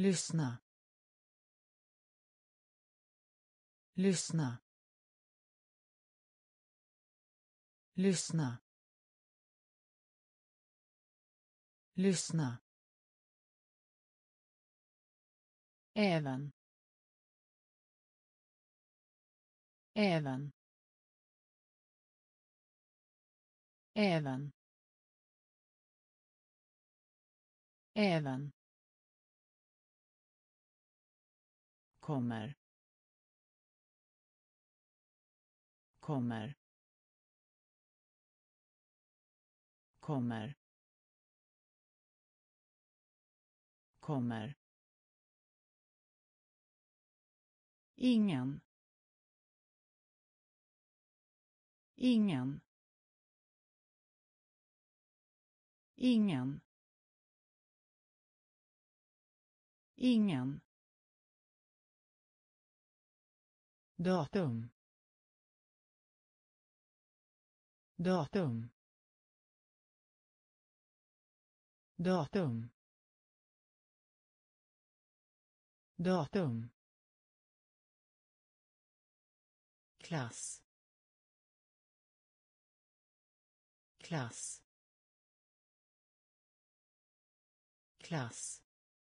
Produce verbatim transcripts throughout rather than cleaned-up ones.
Lyssna. Lyssna. Lyssna. Lyssna. Även. Även. Även. Även. Kommer. Kommer. Kommer. Kommer. Ingen. Ingen. Ingen. Ingen. Datum. Datum. Datum. Datum. Klass. Klass. Klass.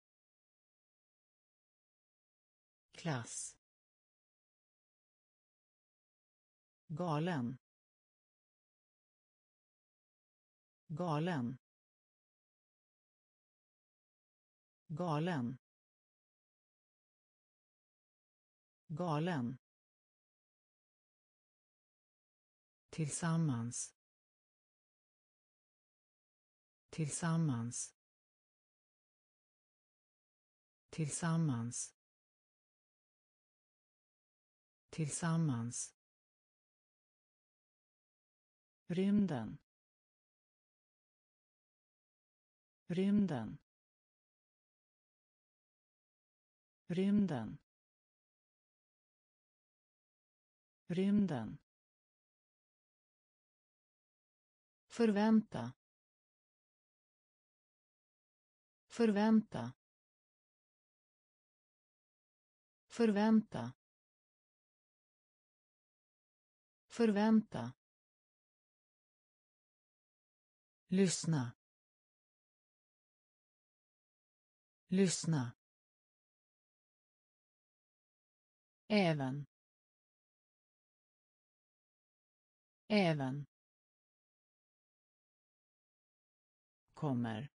Klass. Galen. Galen. Galen. Galen. Tillsammans. Tillsammans. Tillsammans. Tillsammans. Rymden. Rymden. Rymden. Rymden. Förvänta. Förvänta. Förvänta. Förvänta. Lyssna. Lyssna. Även. Även. Kommer.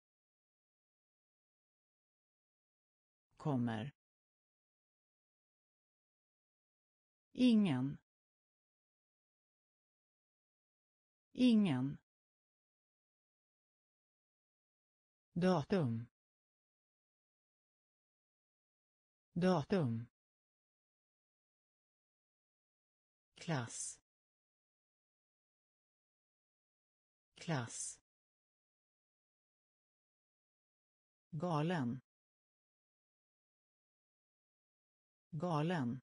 Kommer. Ingen. Ingen. Datum. Datum. Klass. Klass. Galen. Galen.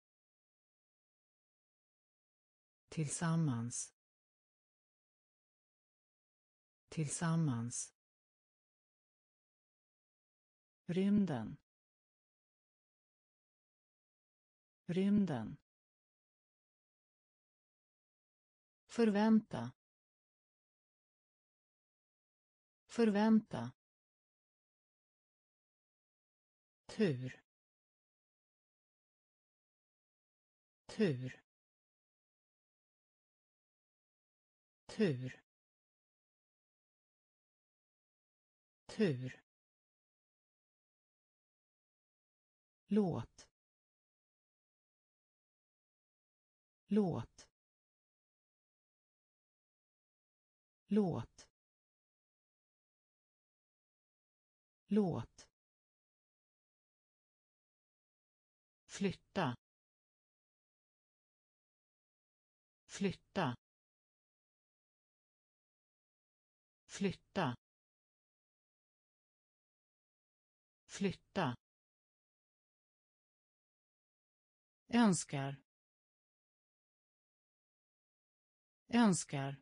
Tillsammans. Tillsammans. Rymden. Rymden. Förvänta. Förvänta. Tur. Tur. Tur. Tur. Låt. Låt. Låt. Låt. Flytta. Flytta. Flytta. Flytta. Önskar. Önskar.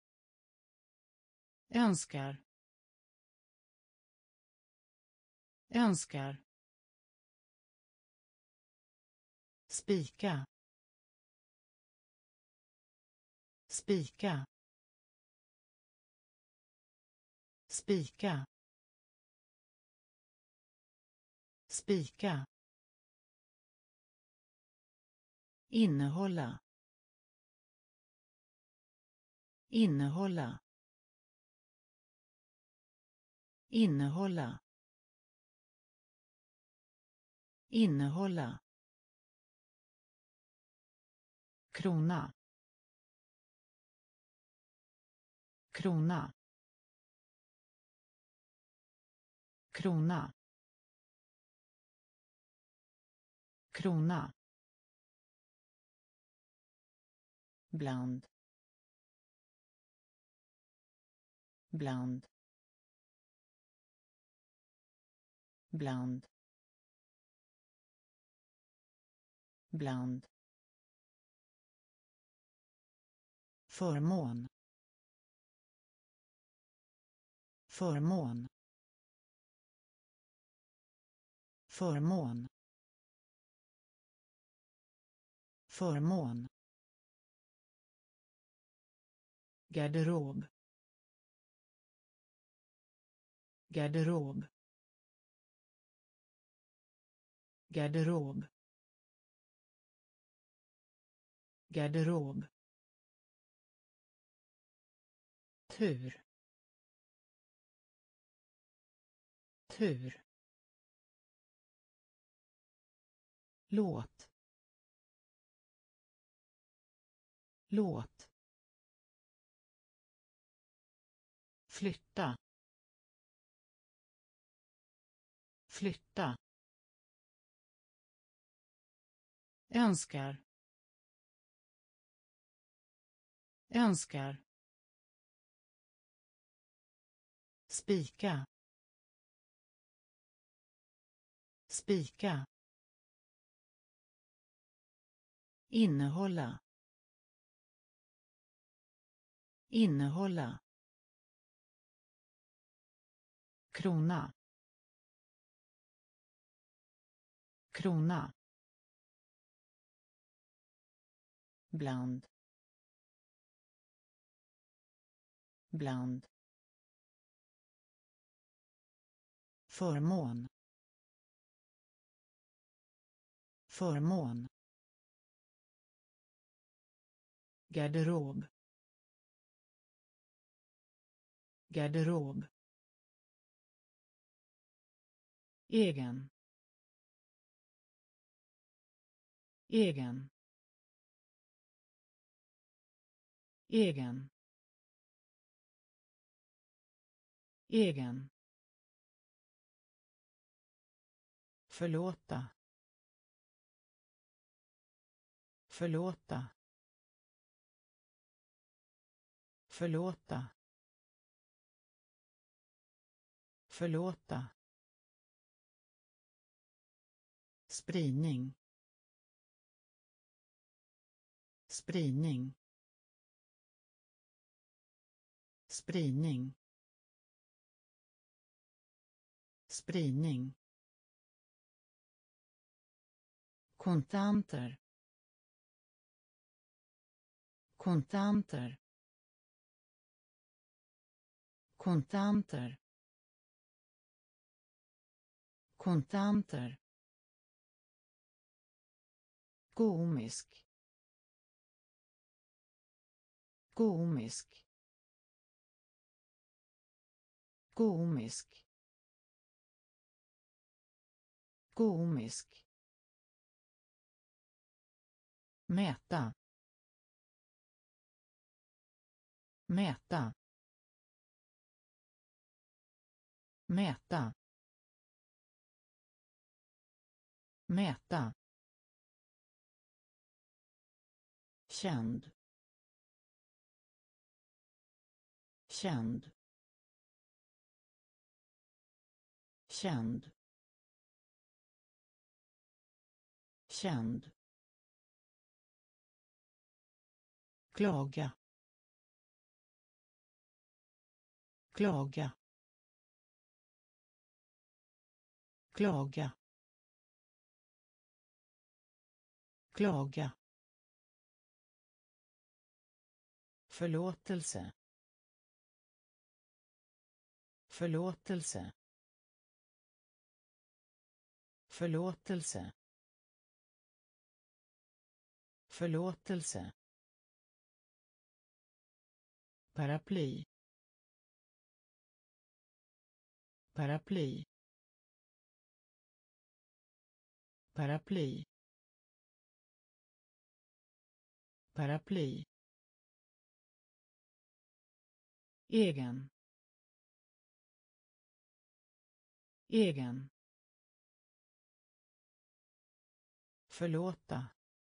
Önskar. önskar, spika, spika, spika, spika, innehålla, innehålla, innehålla, innehålla, krona, krona, krona, krona, bland, bland, bland, bland, förmån, förmån, förmån, förmån, garderob, garderob, garderob, garderob, tur, tur, låt, låt, flytta, flytta, önskar, önskar, spika, spika, innehålla, innehålla, krona, krona, bland, bland, förmån, förmån, garderob, garderob, egen, egen, egen, egen, förlåta, förlåta, förlåta, förlåta, spridning, spridning, spridning, spridning, kontanter, kontanter, kontanter, kontanter, komisk, komisk, komisk, komisk, mäta, mäta, mäta, mäta, känd, känd, känd, känd, klaga, klaga, klaga, klaga, förlåtelse, förlåtelse, förlåtelse, förlåtelse, paraply, paraply, paraply, paraply, egen, egen, förlåta,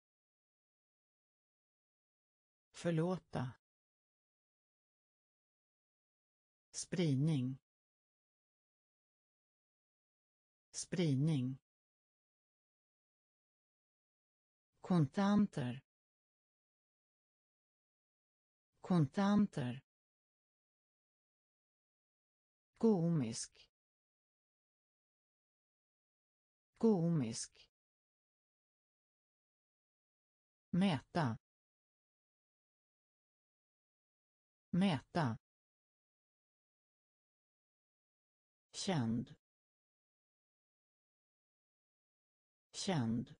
förlåta, spridning, spridning, kontanter, kontanter, komisk, komisk, mäta, mäta, känd, känd,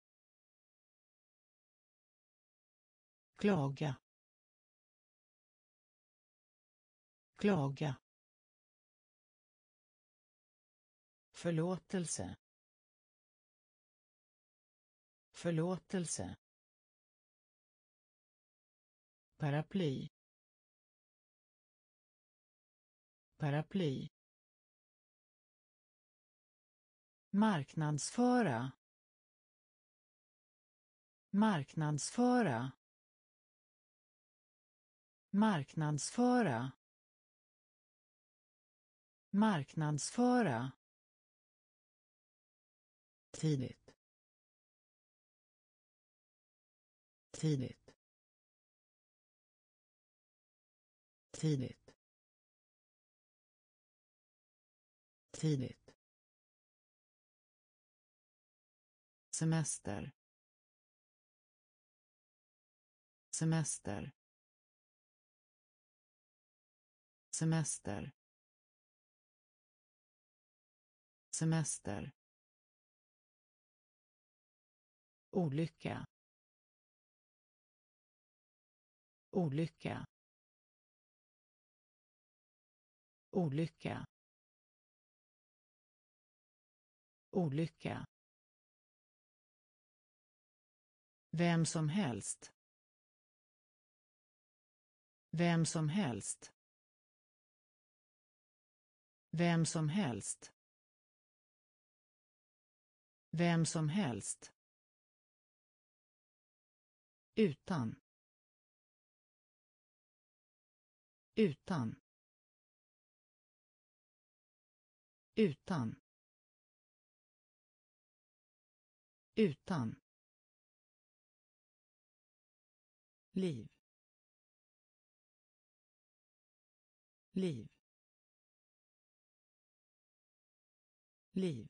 klaga, klaga, förlåtelse, förlåtelse, paraply, paraply, marknadsföra, marknadsföra, marknadsföra, marknadsföra, tidigt, tidigt, tidigt, tidigt, semester, semester, semester, semester, olycka, olycka, olycka, olycka, vem som helst, vem som helst, vem som helst, vem som helst, utan, utan, utan, utan, liv, liv, liv,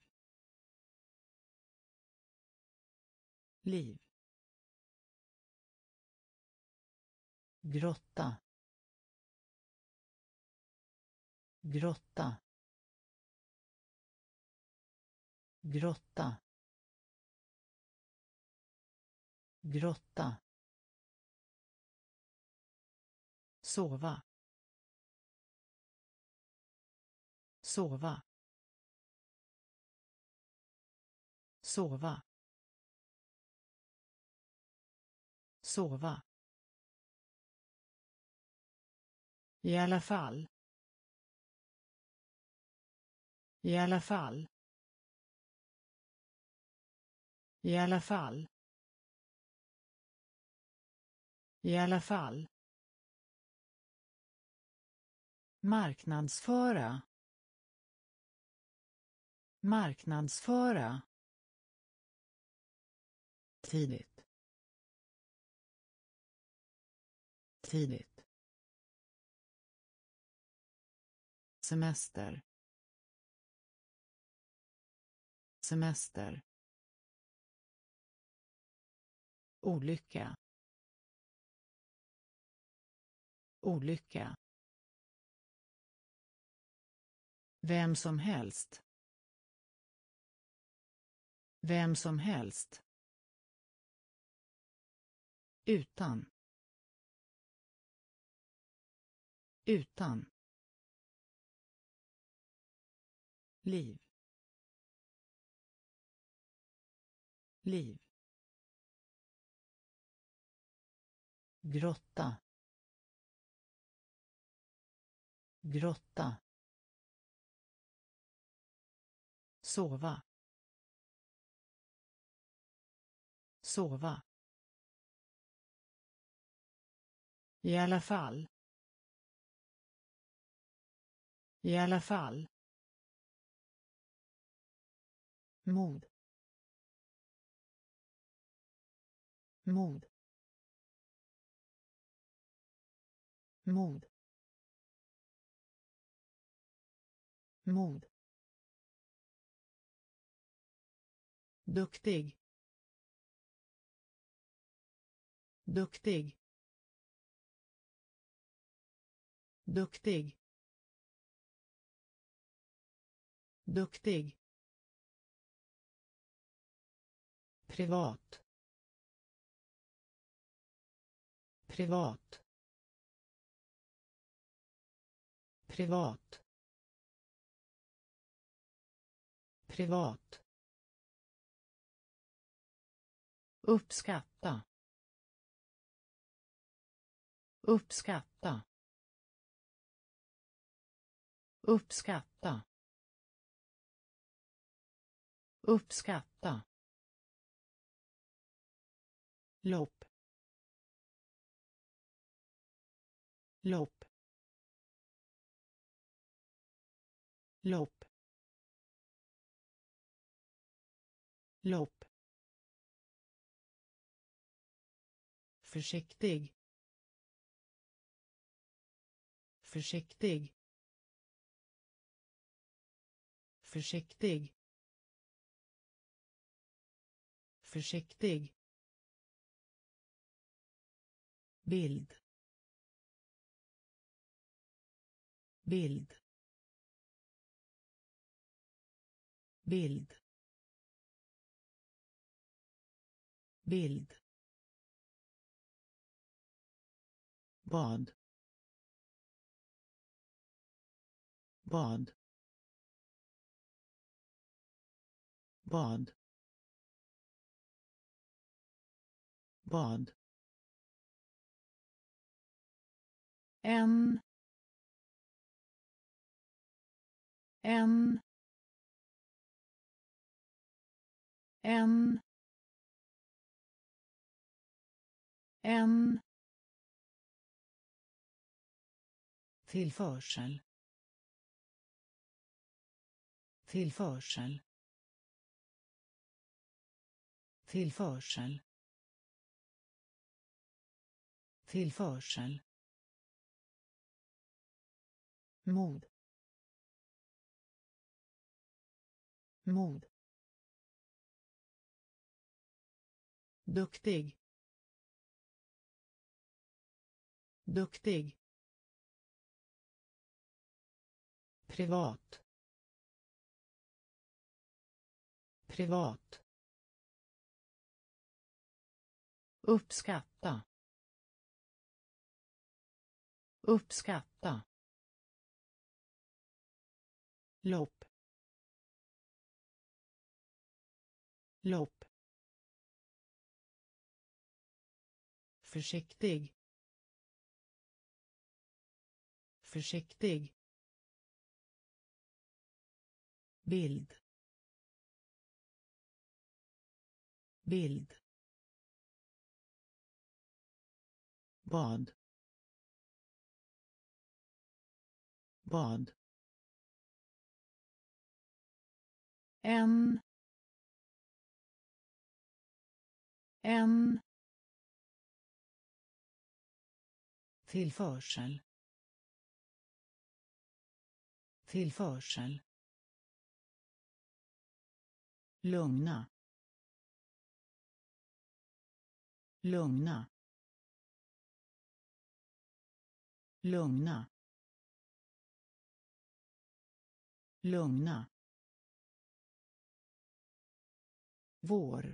liv, grotta, grotta, grotta, grotta, sova, sova, sova, sova, i alla fall, i alla fall, i alla fall, i alla fall, marknadsföra, marknadsföra, tidigt, tidigt, semester, semester, olycka, olycka, vem som helst, vem som helst, utan, utan, liv, liv, grotta, grotta, sova, sova, i alla fall, i alla fall, mod, mod, mod, mod, duktig, duktig, duktig, duktig, privat, privat, privat, privat, uppskatta, uppskatta, uppskatta, uppskatta, lopp, lopp, lopp, lopp, försiktig, försiktig, försiktig, försiktig, bild, bild, bild, bild, bad, bad, bad, bad, en, en, en, en, tillförsel, tillförsel, tillförsel, tillförsel, mod, mod, duktig, duktig, privat, privat, uppskatta, uppskatta, lopp, lopp, försiktig, försiktig, bild, bild, bad, bad, en, en, tillförsel, tillförsel, lugna, lugna, lugna, lugna, vår,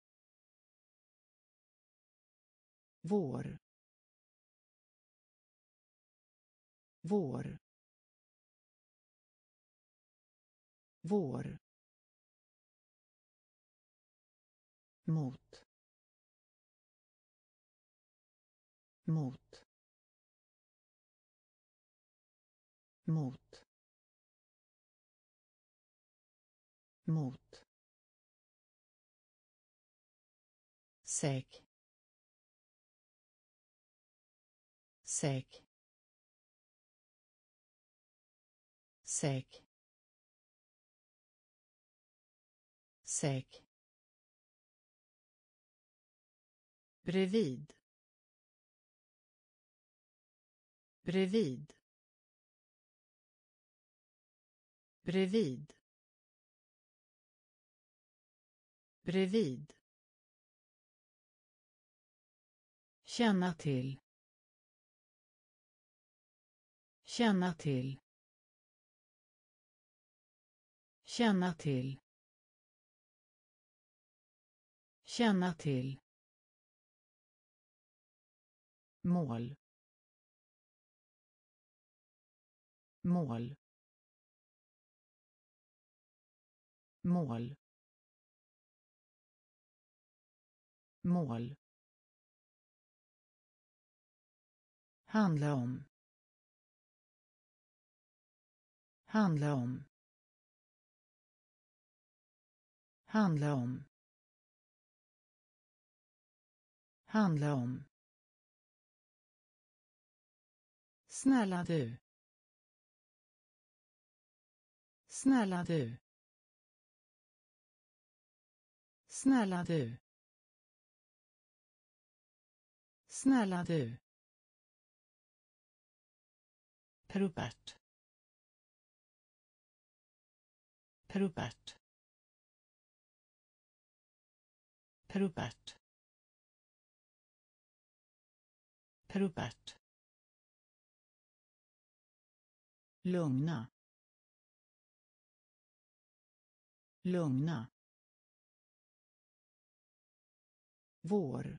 vår, vår, vår, mot, mot, mot, mot, säk, säk, säk, säk, bredvid, bredvid, bredvid, bredvid, känna till, känna till, känna till, känna till, mål, mål, mål, mål, handla om, handla om, handla om, handla om, snälla du, snälla du, snälla du, snälla du, Robert, Robert, Robert, Robert, lugna, lugna, vår,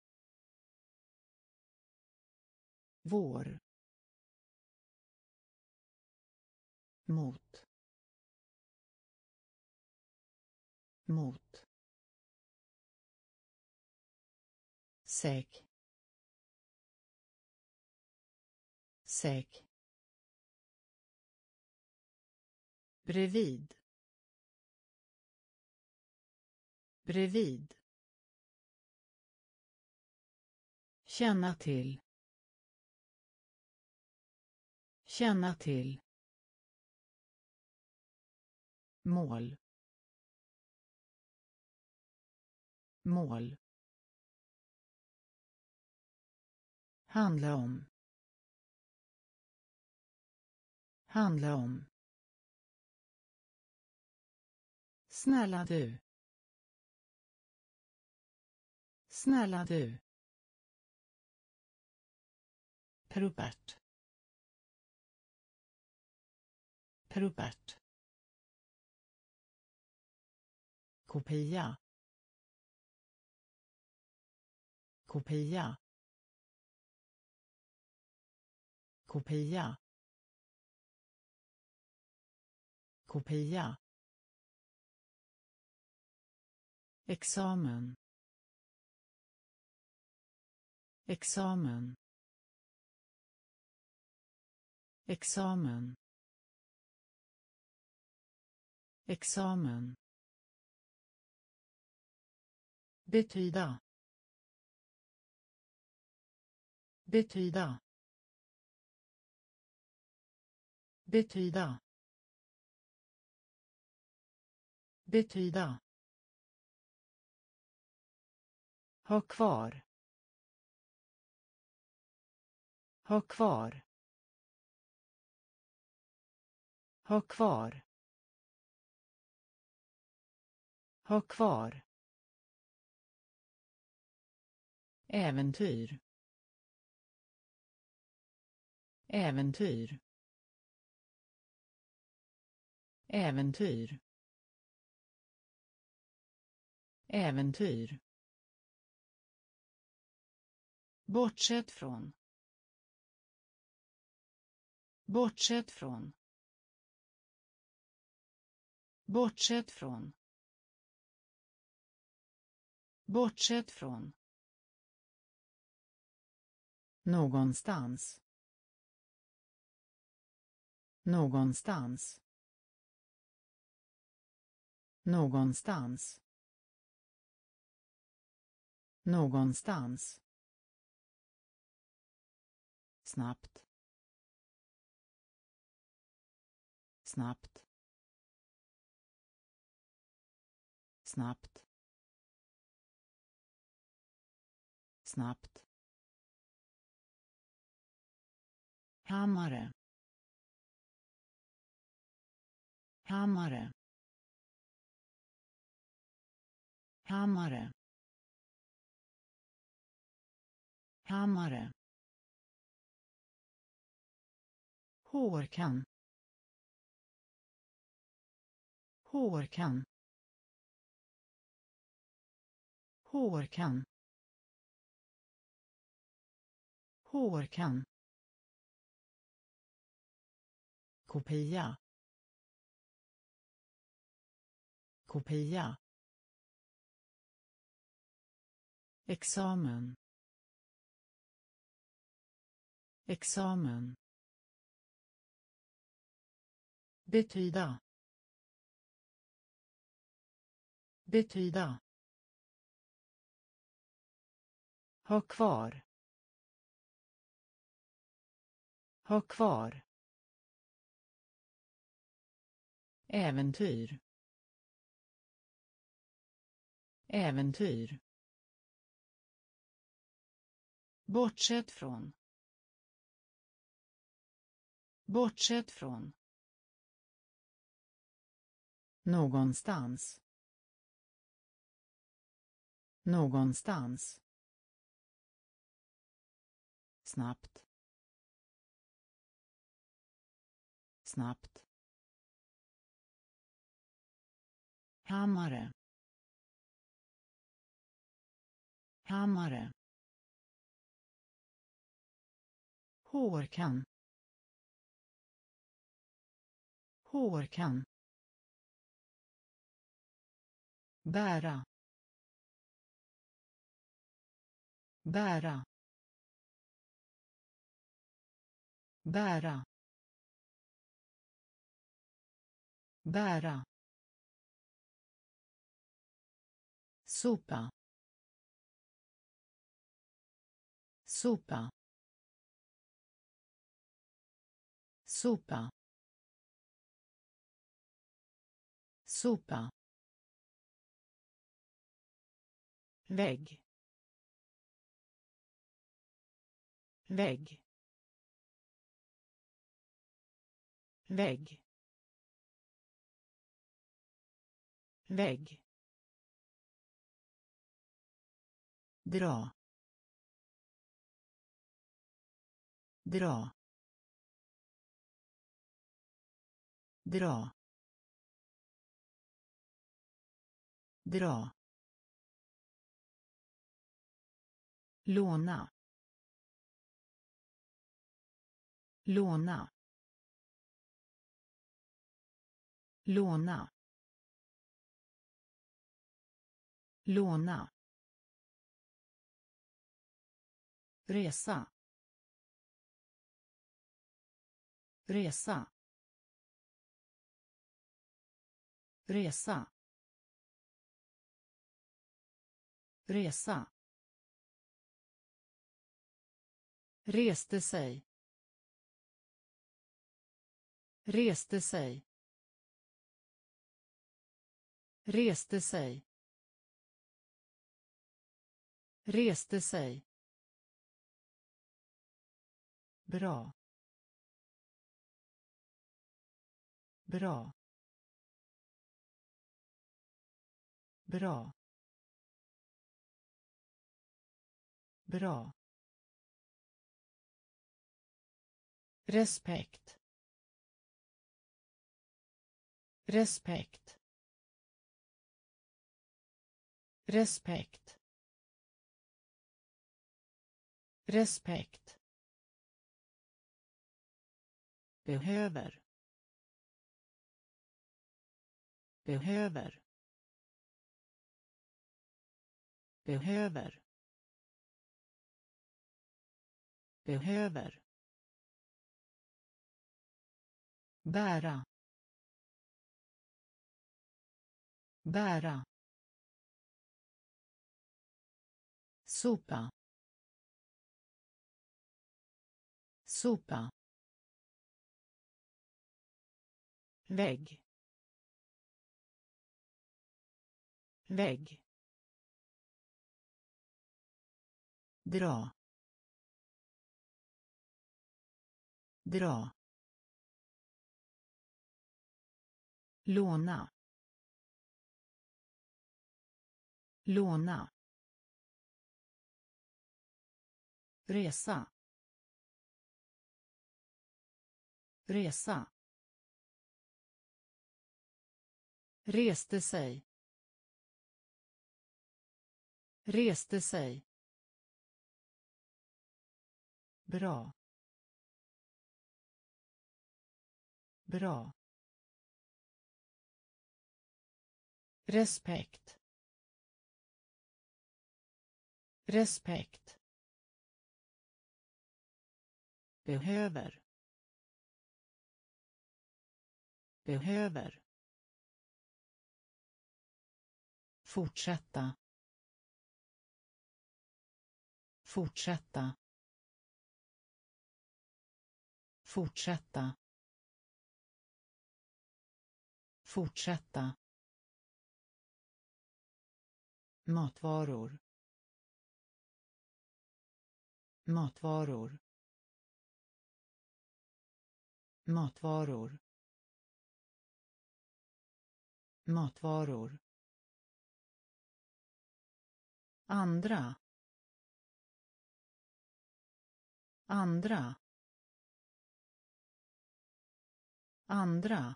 vår, mot, mot, säk, säk, bredvid, bredvid, känna till, känna till, mål, mål, handla om, handla om, snälla du, snälla du, Robert, Robert, kopia, kopia, kopia, kopia, examen, examen, examen, examen, betyda, betyda, betyda, betyda, ha kvar, ha kvar, ha kvar, Ha kvar. Äventyr. Äventyr. Äventyr. Äventyr. Bortsett från. Bortsett från. Bortsett från. Bortsett från. Någonstans. Någonstans. Någonstans. Någonstans. Snabbt. Snabbt. Snabbt. Snabbt. Hammare. Hammare. Hammare. Hammare. Hårkam. Hårkam. Hårkam. Hårkam. Kopia. Kopia. Examen. Examen. Betyda. Betyda. Ha kvar. Ha kvar. Äventyr. Äventyr. Bortsett från. Bortsett från. Någonstans. Någonstans. Snabbt. Snabbt. Hammare. Hammare. Hårkam. Hårkam. Bära. Bära. Bära. Bära. Sopa. Sopa. Sopa. Sopa. Vägg. Vägg. Vägg. Vägg. Dra. Dra. Dra. Dra. Låna. Låna. Låna. Låna. Resa. Resa. Resa. Resa. Reste sig. Reste sig. Reste sig. Reste sig. Bra. Bra. Bra. Bra. Respekt. Respekt. Respekt. Respekt. Behöver. Behöver. Behöver. Behöver. Bära. Bära. Sopa. Sopa. Vägg. Vägg. Dra. Dra. Låna. Låna. Resa. Resa. Reste sig. Reste sig. Bra. Bra. Respekt. Respekt. Behöver. Behöver. Fortsätta. Fortsätta. Fortsätta. Fortsätta. Matvaror. Matvaror. Matvaror. Matvaror. Andra. Andra. Andra.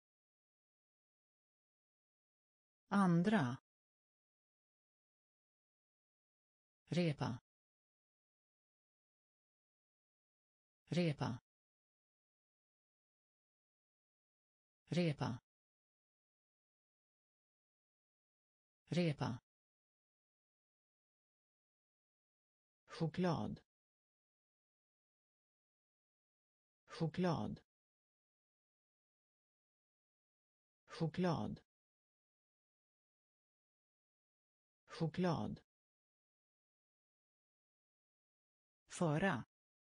Andra. Repa. Repa. Repa. Repa. Choklad. Choklad. Choklad. Choklad. Föra.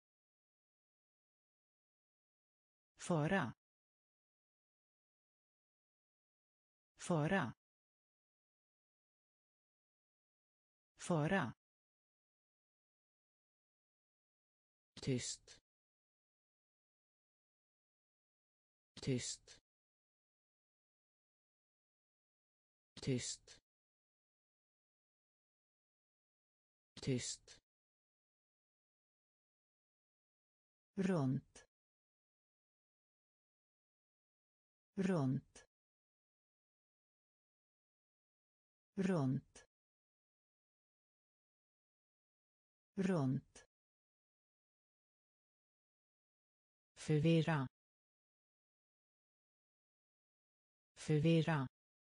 Föra. Föra. Föra. Tyst. Tyst. Tyst. Tyst. Runt. Runt. Runt. Runt. Förvirra. Förvirra.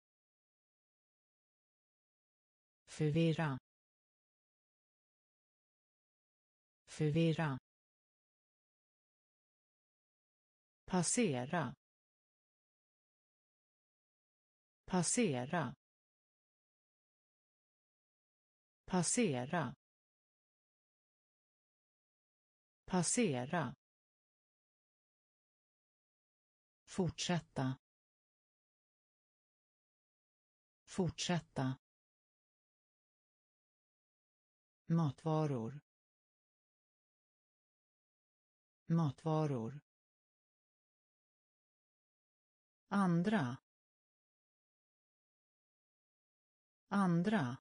Förvirra. Förvirra. Passera. Passera. Passera. Passera. Fortsätta. Fortsätta. Matvaror. Matvaror. Andra. andra,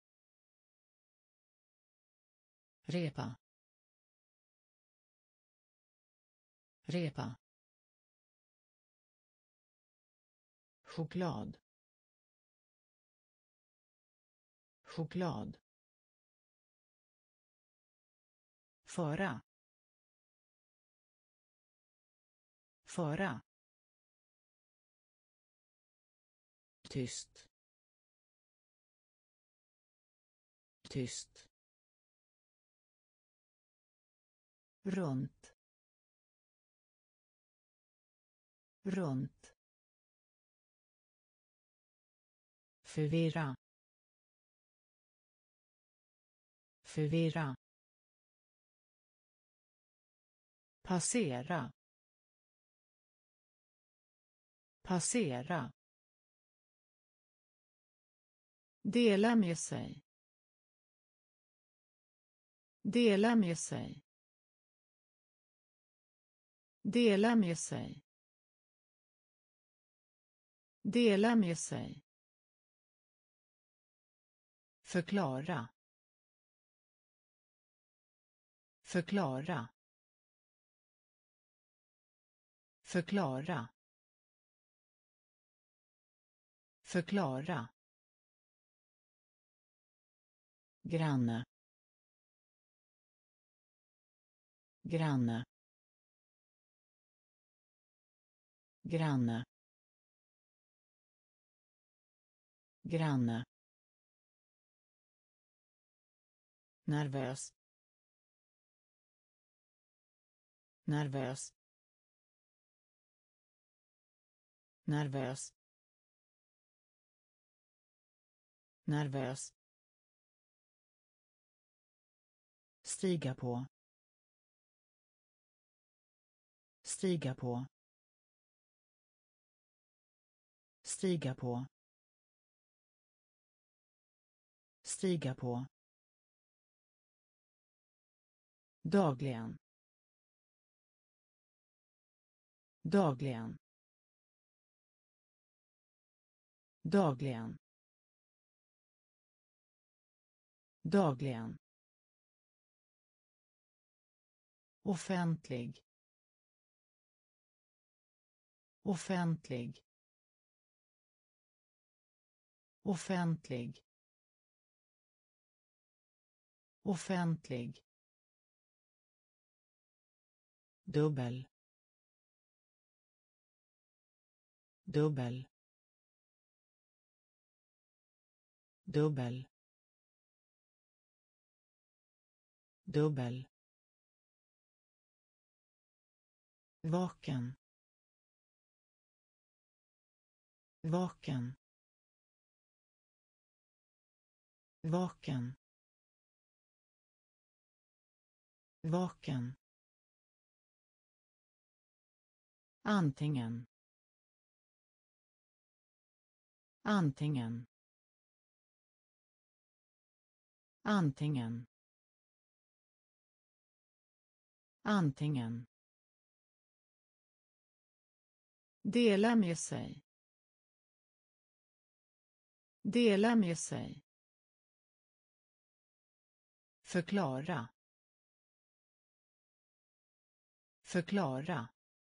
repa, repa, choklad, choklad, föra, föra, tyst, tyst, runt, runt, förvirra, förvirra, passera, passera, dela med sig, dela med sig, dela med sig, dela med sig, förklara, förklara, förklara, förklara, granne, granne, granne, granne, nervös, nervös, nervös, nervös, stiga på, stiga på, stiga på, stiga på, dagligen, dagligen, dagligen, dagligen, offentlig, offentlig, offentlig, offentlig, dubbel, dubbel, dubbel, dubbel, vaken, vaken, vaken, vaken, antingen, antingen, antingen, antingen, dela med sig, dela med sig, förklara, förklara,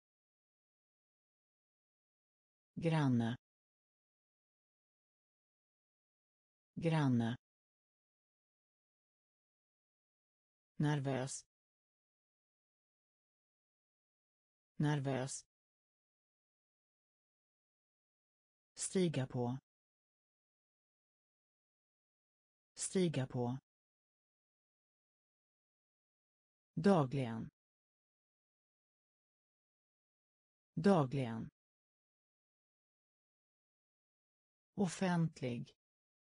granne, granne, nervös, nervös, stiga på, stiga på, dagligen, dagligen, offentlig,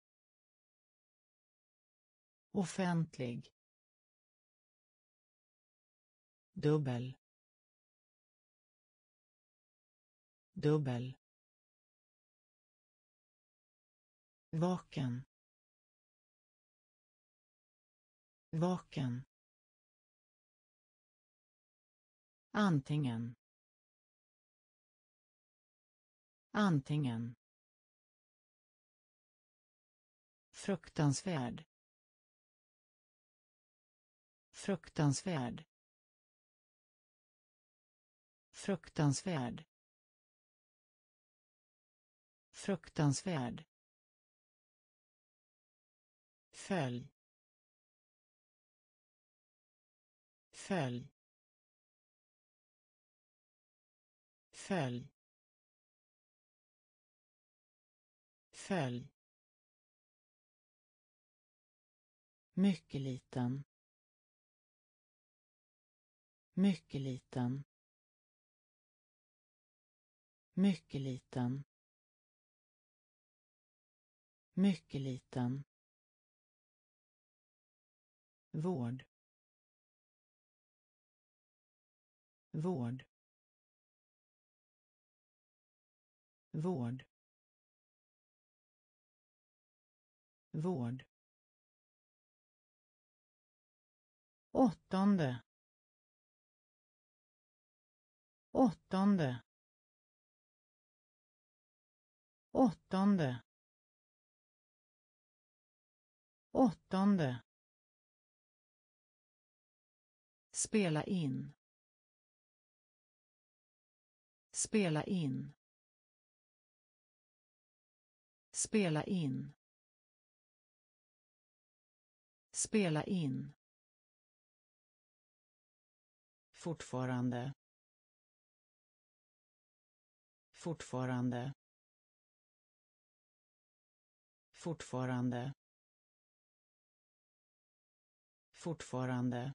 offentlig, dubbel, dubbel, vaken, vaken, antingen, antingen, fruktansvärd, fruktansvärd, fruktansvärd, fruktansvärd, följ, följ, följ, följ, mycket liten, mycket liten, mycket liten, mycket liten, vård, vård, vård, vård, åttonde, åttonde, åttonde, åttonde, spela in, spela in, spela in, spela in, fortfarande, fortfarande, fortfarande, fortfarande,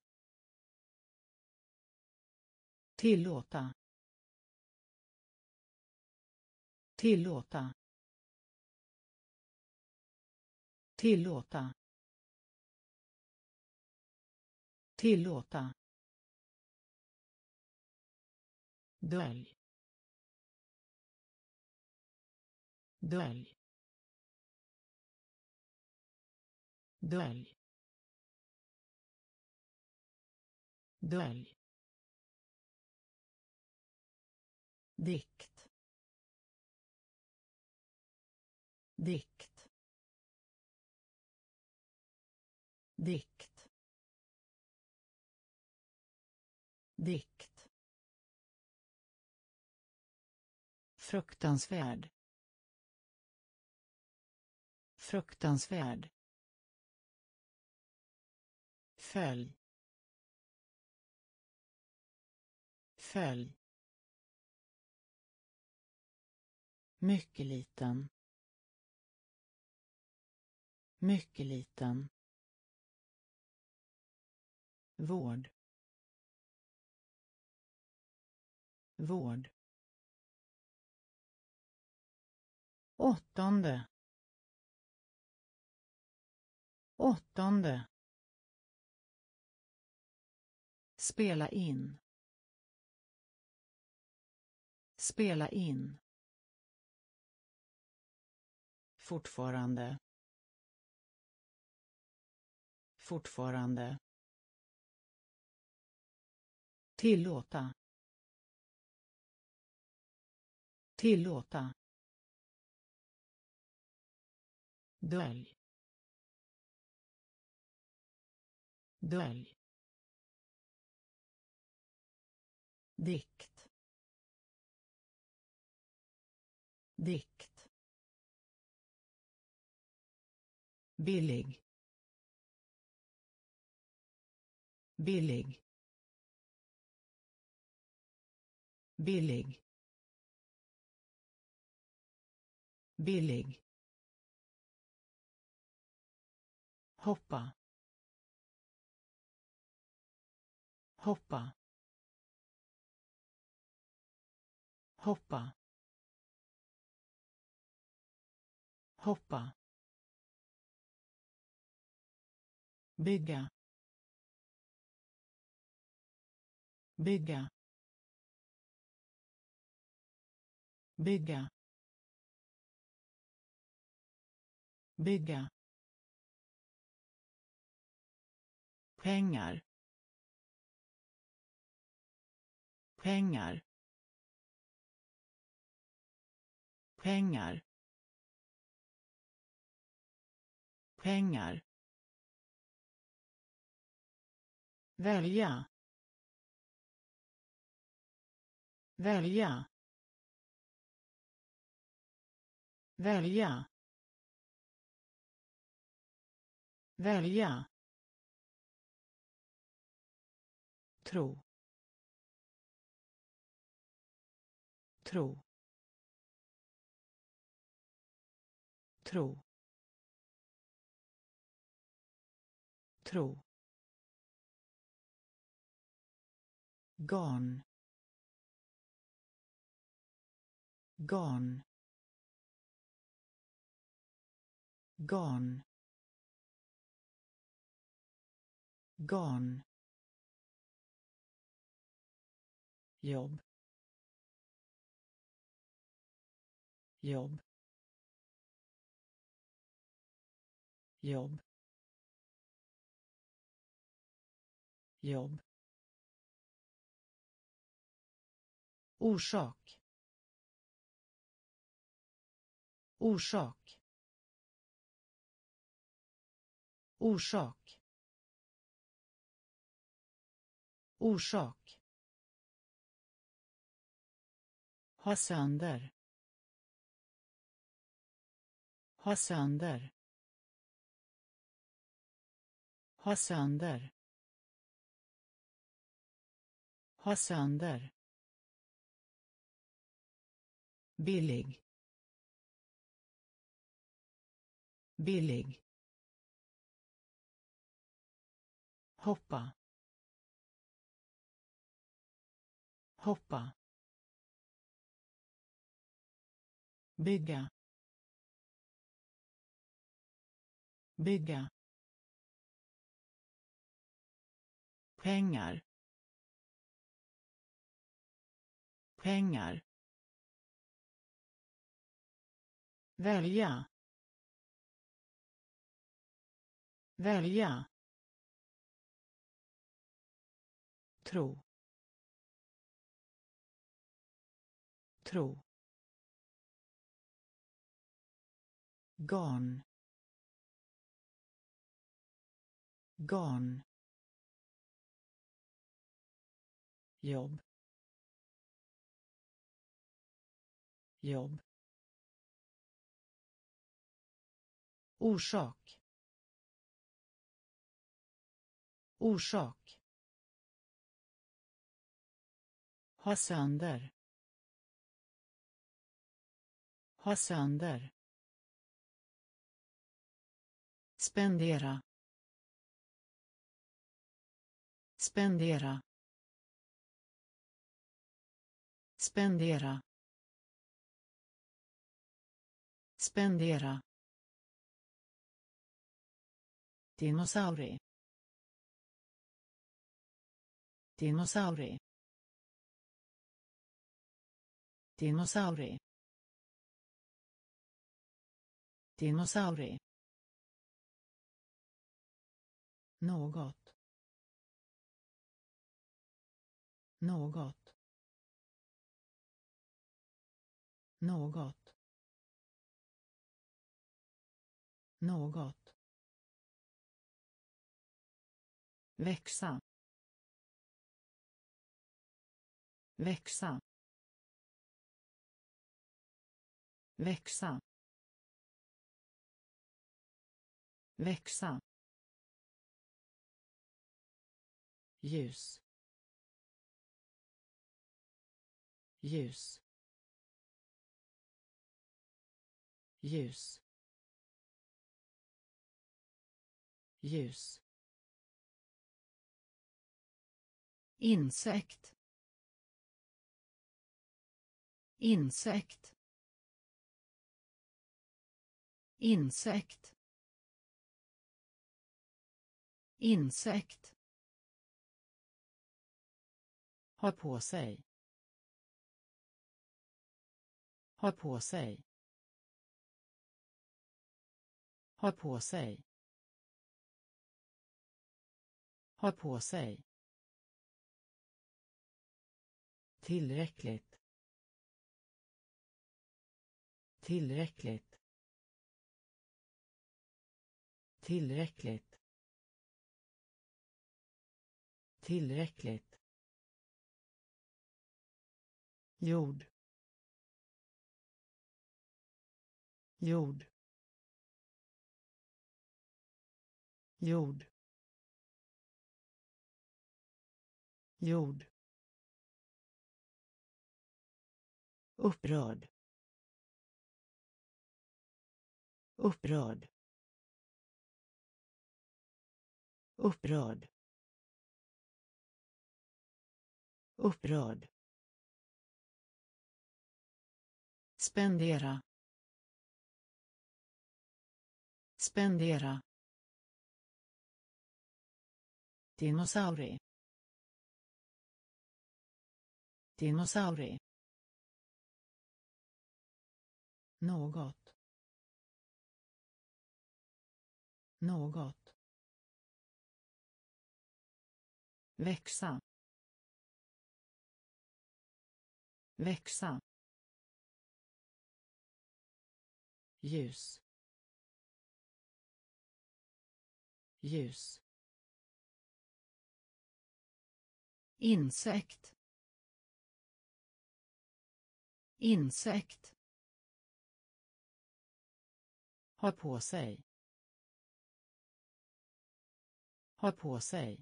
tillåta, tillåta, tillåta, tillåta, dölj, dölj, dölj, dölj, dikt, dikt, dikt, dikt, fruktansvärd, fruktansvärd, följ, följ, mycket liten, mycket liten, vård, vård, åttonde, åttonde, spela in, spela in, fortfarande, fortfarande, tillåta, tillåta, dölj, dölj, dikt, dikt, billig, billig, billig, billig, hoppa, hoppa, hoppa, hoppa, bygga, bygga, bygga, bygga, pengar, pengar, pengar, pengar, välja, välja, välja, välja, tro, tro, tro, tro, garn, garn, garn, garn, jobb, jobb, jobb, jobb, orsak, orsak, orsak, orsak, ha sönder, ha sönder, ha sönder, ha sönder, billig, billig, hoppa, hoppa, bygga, bygga, pengar, pengar, välja, välja, tro, tro, garn, garn, jobb, jobb, orsak, orsak, ha sönder, ha sönder, spendera, spendera, spendera, spendera, dinosaurie, dinosaurie, dinosaurie, dinosaurie, något, något, något, något, växa, växa, växa, växa, ljus, ljus, ljus, ljus, insekt, insekt, insekt, insekt, ha på sig, ha på sig, ha på sig, ha på sig, tillräckligt, tillräckligt, Tillräckligt. Tillräckligt. Jord. Jord. Jord. Jord. Upprörd. Upprörd. Upprörd. Upprörd. Spendera. Spendera. Dinosaurie. Dinosaurie. Något. Något. Växa. Växa. Ljus. Ljus. Insekt. Insekt. Ha på sig. Ha på sig.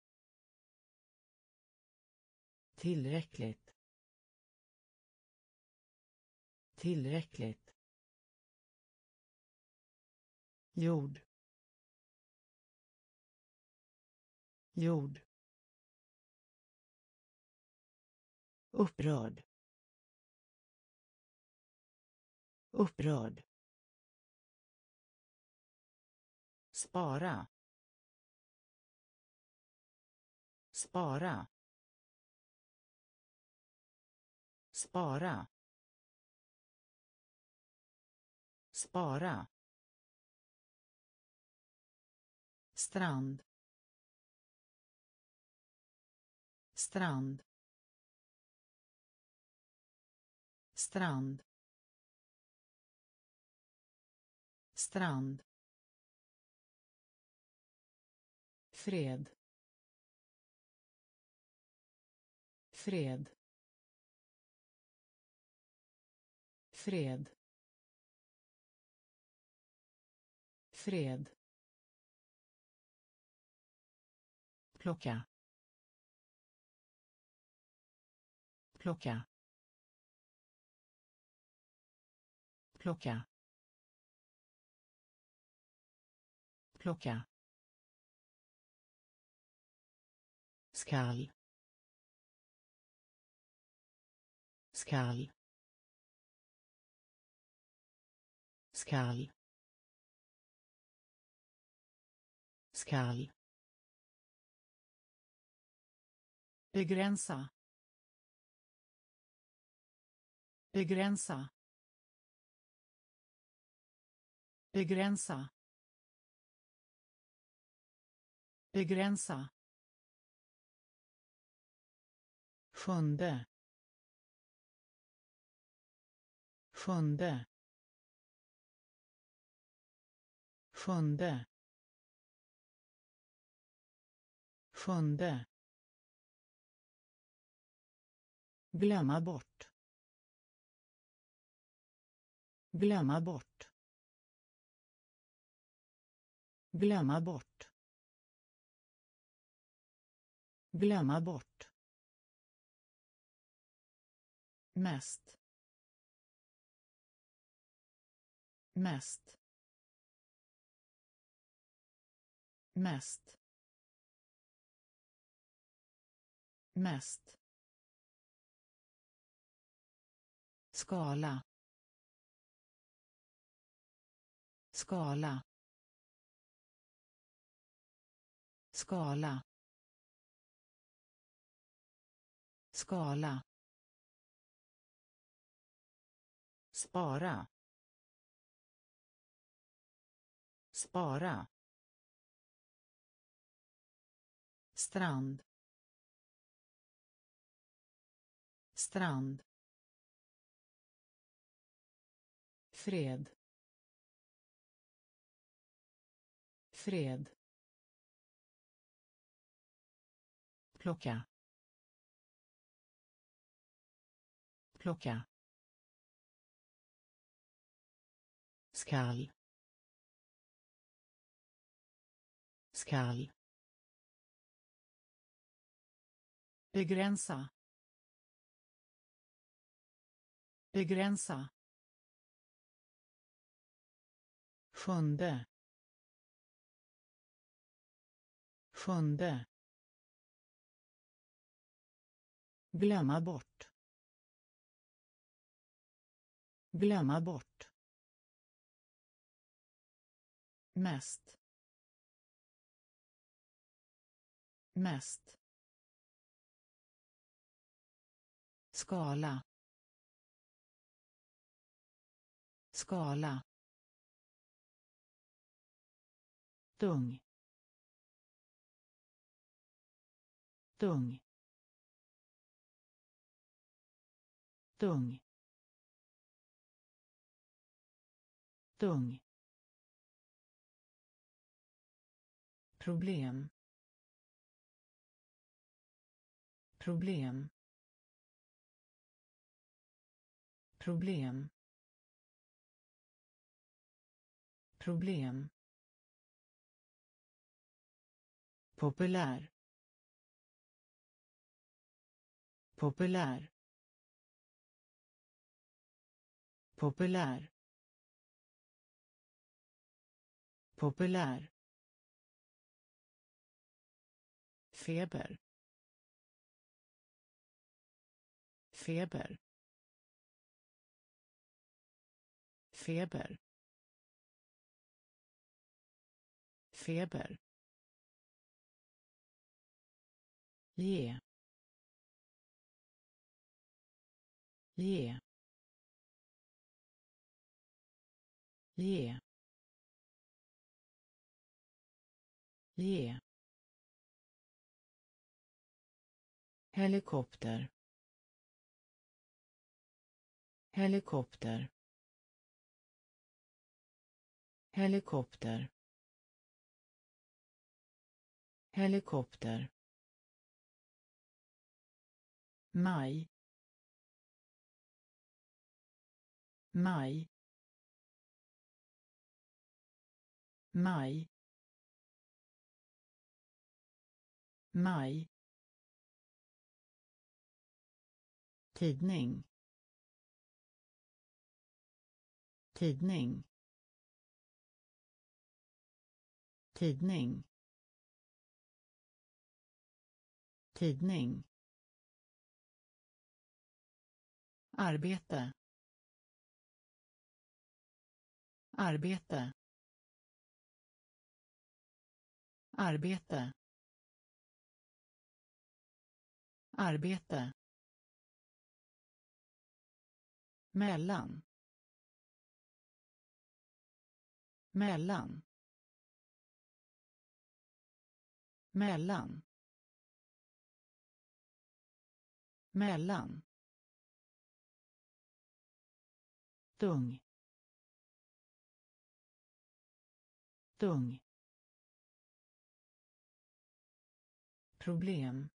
Tillräckligt. Tillräckligt. Jord. Jord. Upprörd. Upprörd. Spara. Spara. Spara. Spara. Strand. Strand. Strand. Strand. Fred. Fred. Fred. Fred. Plocka. Plocka. Plocka. Plocka. Skall. Skall. Skall. Skall. Begränsa. Begränsa. Begränsa. Begränsa. Sjunde. Sjunde. Sjunde. Sjunde. Glömma bort. Glömma bort. Glömma bort. Glömma bort. Mest. Mest. Mest. Mest. Skala. Skala. Skala. Skala. Spara. Spara. Strand. Strand. Fred. fred, plocka, plocka, skall, skall, begränsa, begränsa, sjunde, sjunde, glömma bort, glömma bort, mest, mest, skala, skala, tung, tung, tung, tung, problem, problem, problem, problem, populär, populär, populär, populär, feber, feber, feber, feber, ge, ge, ge, ge, helikopter, helikopter, helikopter, helikopter, maj, maj, maj, maj, tidning, tidning, tidning, tidning, arbete, arbete, arbete, arbete, mellan, mellan, mellan, mellan, tung, tung, problem,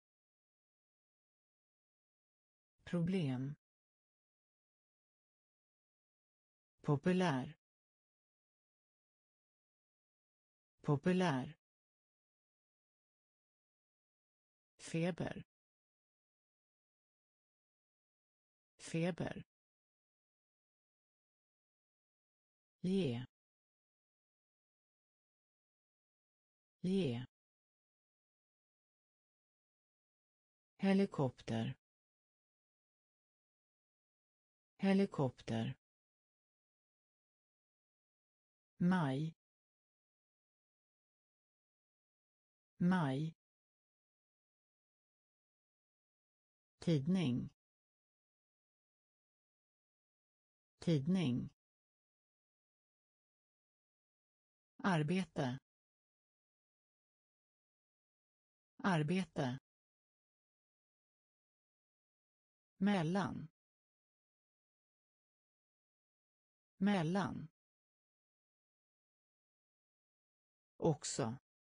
problem, populär, populär, feber, feber, ge, ge, helikopter, helikopter, maj, maj, tidning, tidning, arbete, arbete, mellan, mellan, också,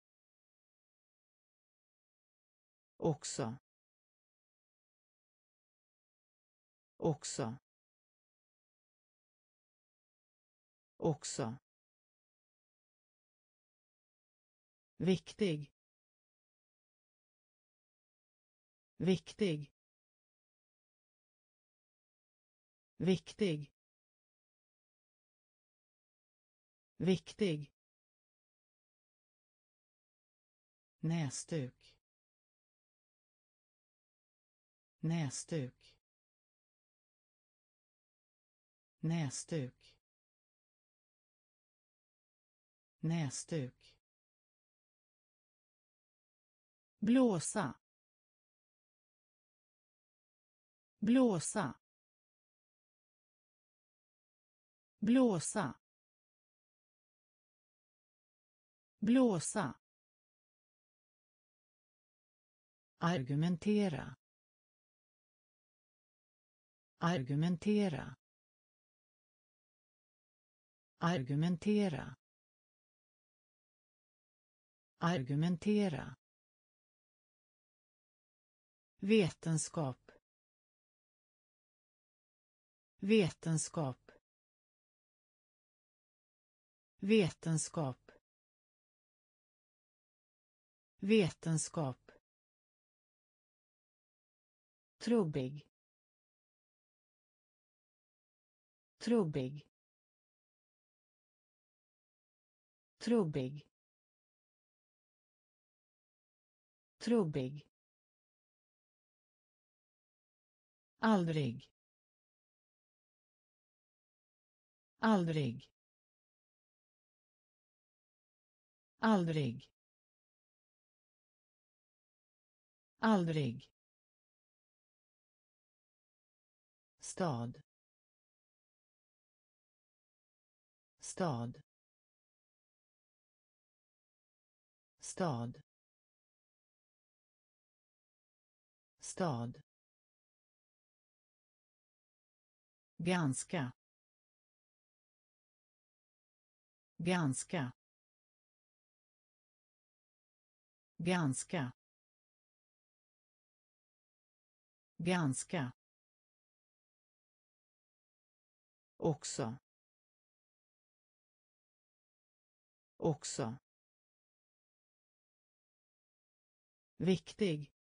också, också, också, viktig, viktig, viktig, viktig, näsduk, näsduk, näsduk, näsduk, blåsa, blåsa, blåsa, blåsa, argumentera, argumentera, argumentera, argumentera, vetenskap, vetenskap, vetenskap, vetenskap, trubbig, trubbig, trubbig, trubbig, aldrig, aldrig, aldrig, aldrig, stad, stad, stad, stad, ganska, ganska, ganska, ganska, också, också, viktig,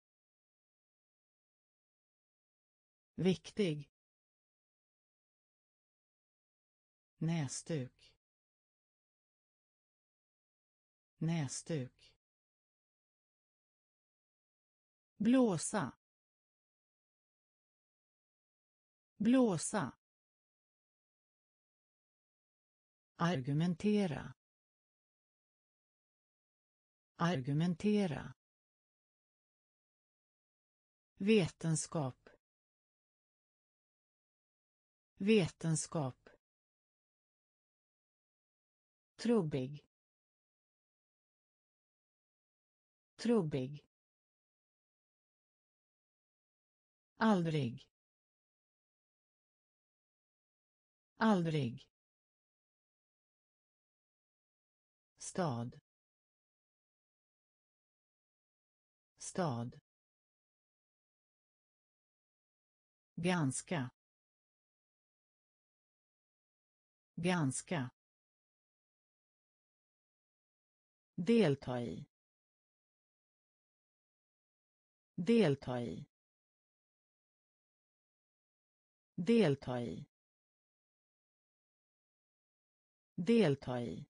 viktig, näsduk, näsduk, blåsa, blåsa, argumentera, argumentera, vetenskap, vetenskap, trubbig, trubbig, aldrig, aldrig, stad, stad, ganska, ganska, delta i, delta i, delta i, delta i,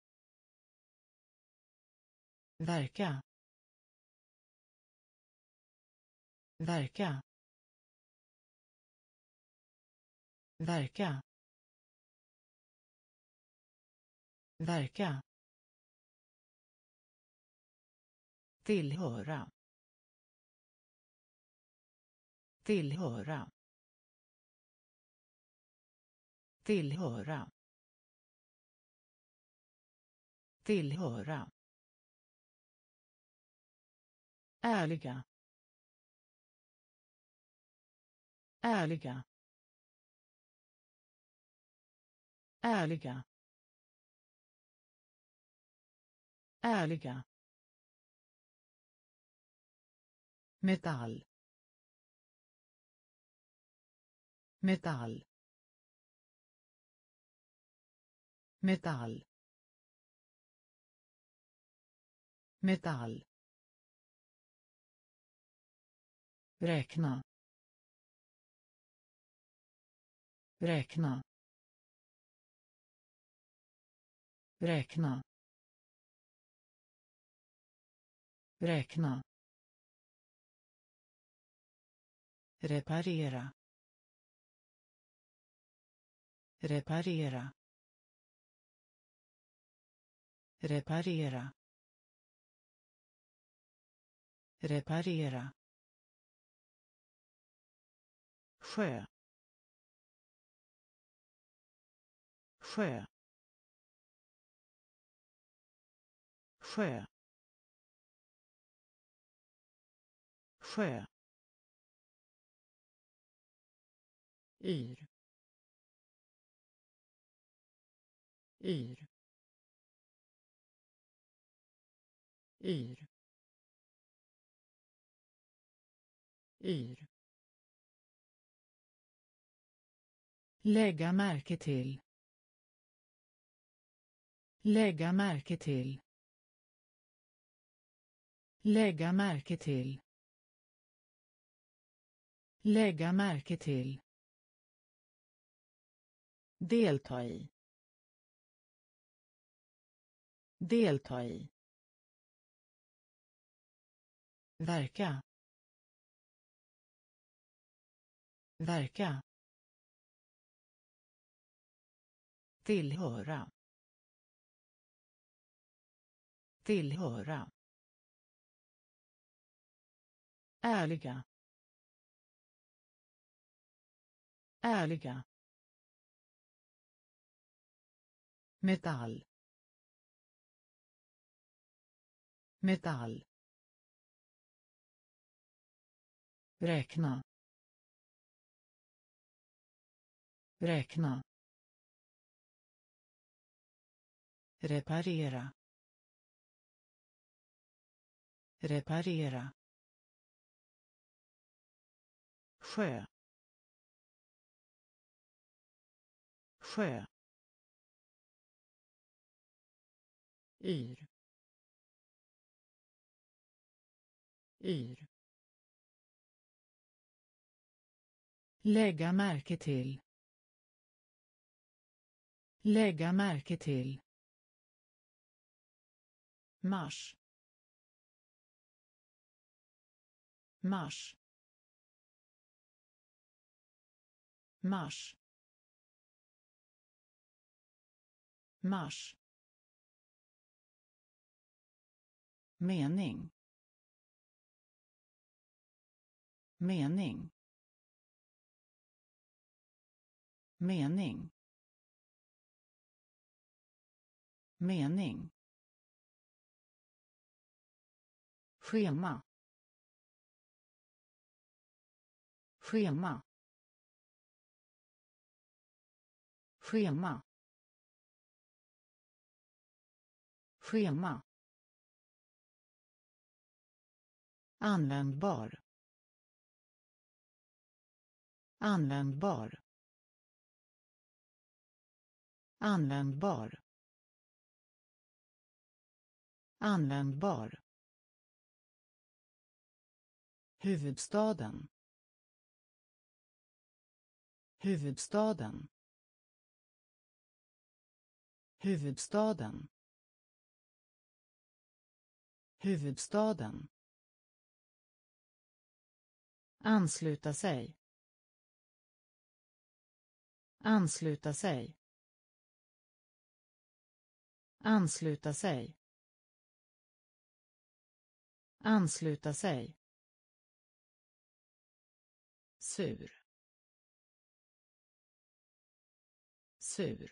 verka, verka, verka, verka, tillhöra, tillhöra, tillhöra, tillhöra, ärliga, ärliga, ärliga, ärliga, metall, metall, metall, metall, räkna, räkna, räkna, räkna, reparera, reparera, reparera, reparera, sjö, sjö, sjö, sjö, yr, yr, yr, yr, lägga märke till, lägga märke till, lägga märke till, lägga märke till, delta i, delta i, verka, verka, tillhöra, tillhöra, ärliga, ärliga, metall, metall, räkna, räkna, reparera, reparera, sjö, sjö, yr, yr, lägga märke till, lägga märke till, mars, mars, mars, mars, mening, mening, mening, mening, schema, schema, schema, schema, användbar, användbar, användbar, användbar, huvudstaden, huvudstaden, huvudstaden, huvudstaden, ansluta sig, ansluta sig, ansluta sig, ansluta sig, sur, sur,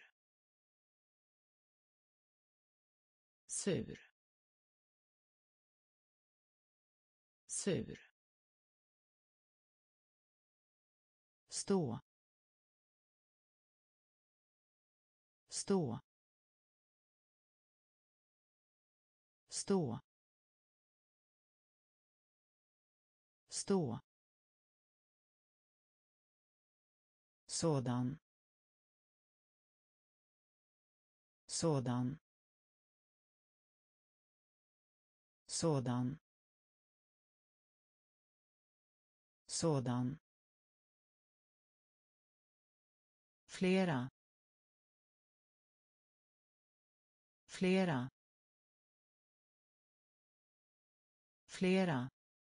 sur, sur, stå, stå, stå, stå, sådan, sådan, sådan, sådan, flera, flera, flera,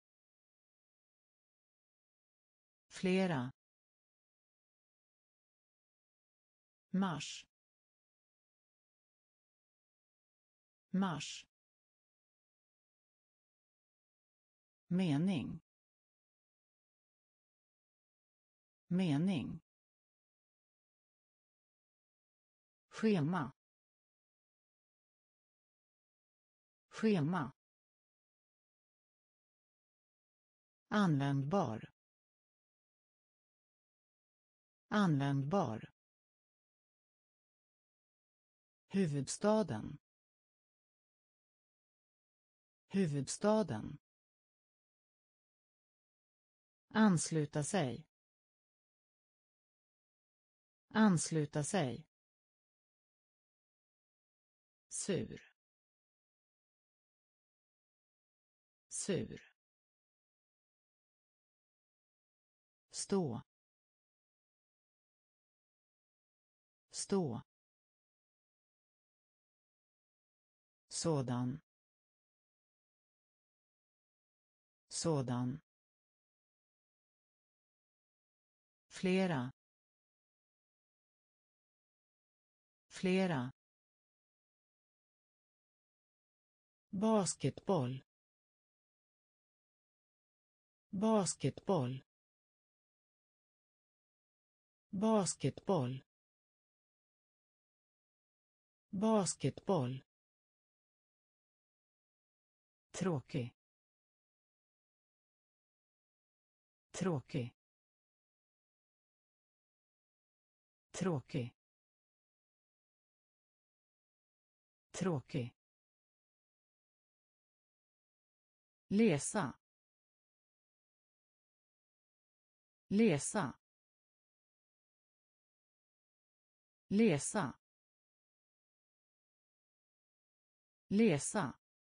flera, mars, mars, mening, mening, schema, schema, användbar, användbar, huvudstaden, huvudstaden, ansluta sig, ansluta sig, sur, sur, stå, stå, sådan, sådan, flera, flera, basketboll, basketboll, basketboll, basketboll, tråkig, tråkig, tråkig, tråkig, läsa, läsa, läsa, läsa,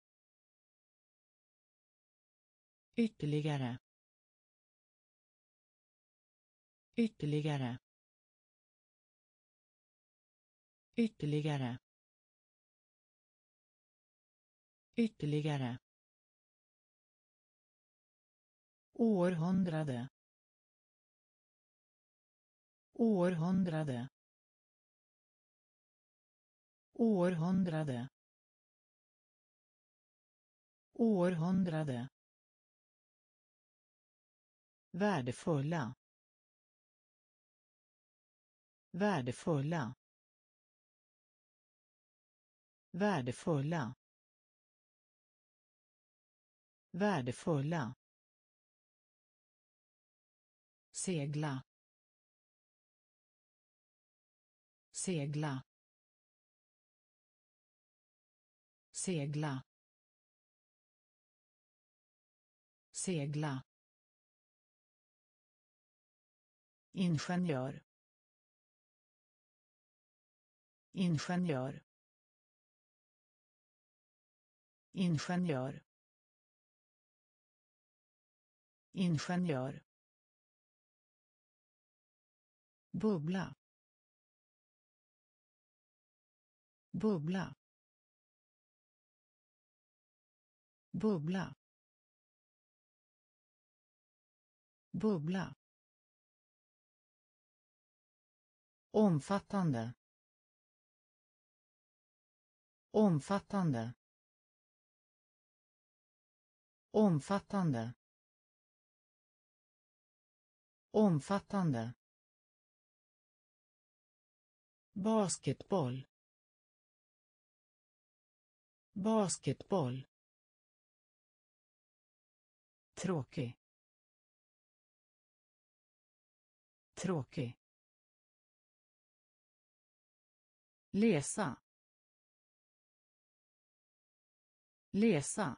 ytterligare, ytterligare, ytterligare, ytterligare, århundrade, århundrade, århundrade, århundrade, värdefulla, värdefulla, värdefulla, värdefulla, segla, segla, segla, segla, ingenjör, ingenjör, ingenjör, ingenjör, bubbla, bubbla, bubbla, bubbla, omfattande, omfattande, omfattande, omfattande, basketboll, basketboll, tråkig, tråkig, läsa, läsa,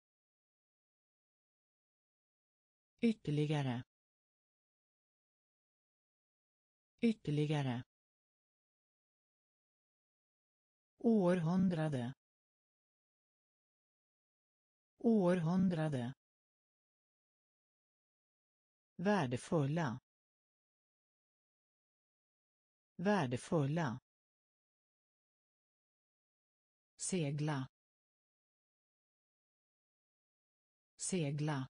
ytterligare, ytterligare, århundrade, århundrade, värdefulla, värdefulla, segla, segla,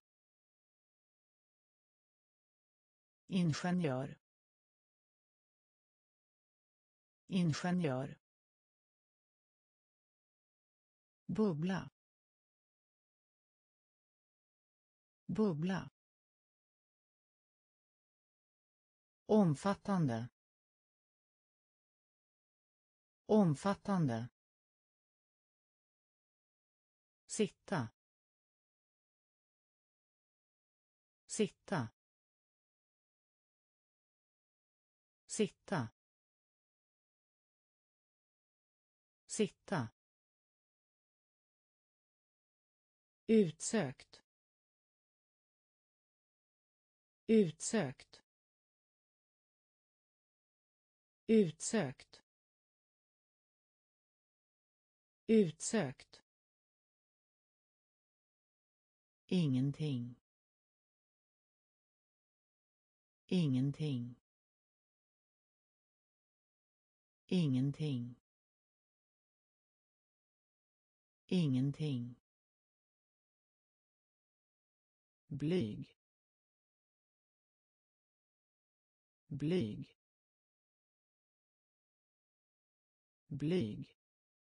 ingenjör, ingenjör, bubbla, bubbla, omfattande, omfattande, sitta, sitta, sitta, sitta, utsökt, utsökt, utsökt, utsökt, ingenting, ingenting, ingenting, ingenting, blyg, blyg, blyg,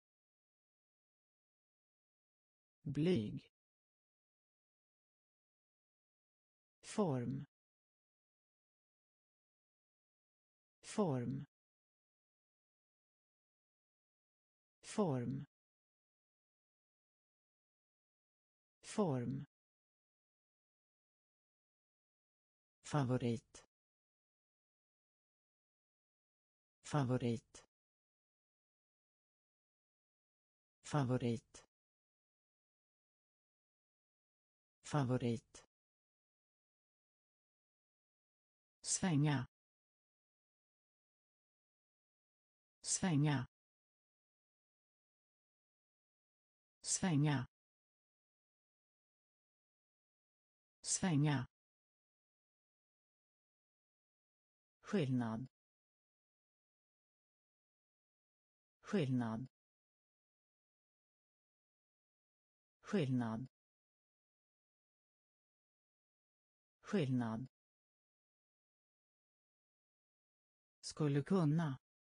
blyg, form, form, form, form, favorit, favorit, favorit, favorit, svänga, svänga, svänga, svänga, skillnad, skillnad, skillnad, skillnad, skulle kunna,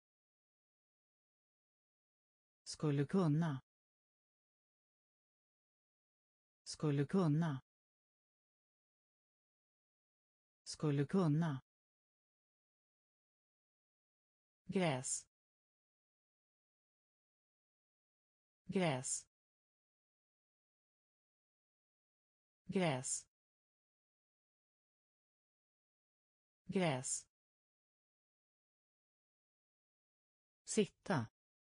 skulle kunna, skulle kunna, skulle kunna, gräs, gräs, gräs, gräs, sitta,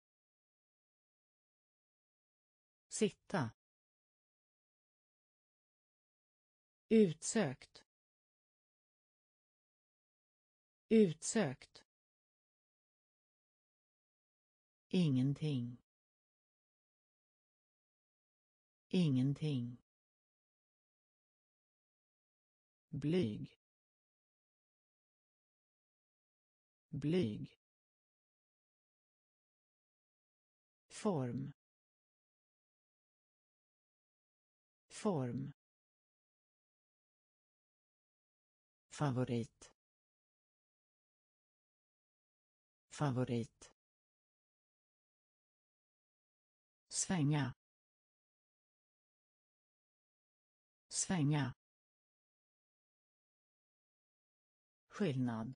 sitta, utsökt, utsökt, ingenting, ingenting, blyg, blyg, form, form, favorit, favorit, svänga, svänga, skillnad,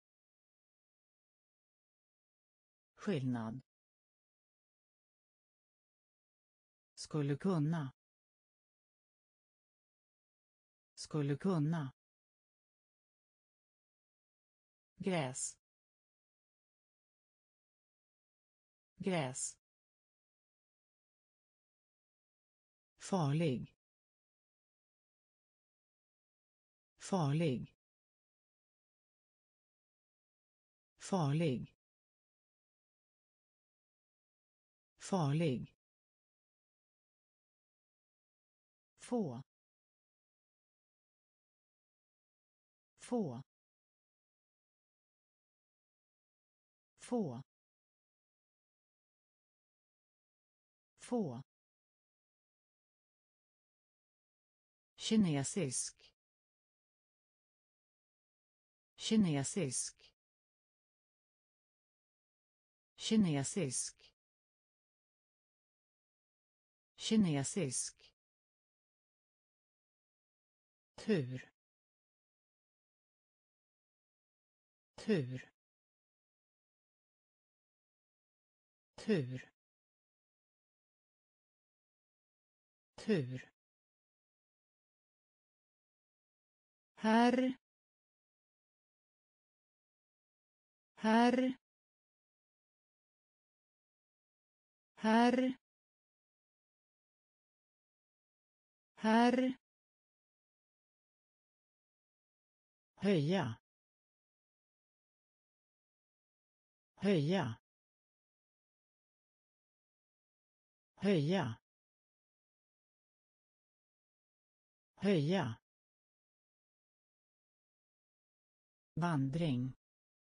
skillnad, skulle kunna, skulle kunna, gräs, gräs, farlig, farlig, farlig, farlig, få, få, få, få, kinesisk, kinesisk, kinesisk, kinesisk, tur, tur, tur, tur, herr, herr, herr, herr, höja, höja, höja, höja, vandring,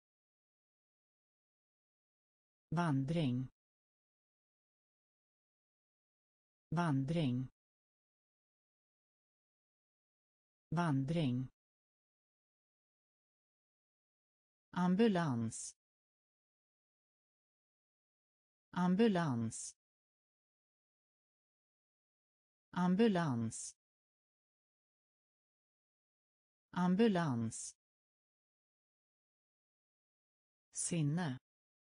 vandring, vandring, vandring, ambulans, ambulans, ambulans, ambulans, sinne,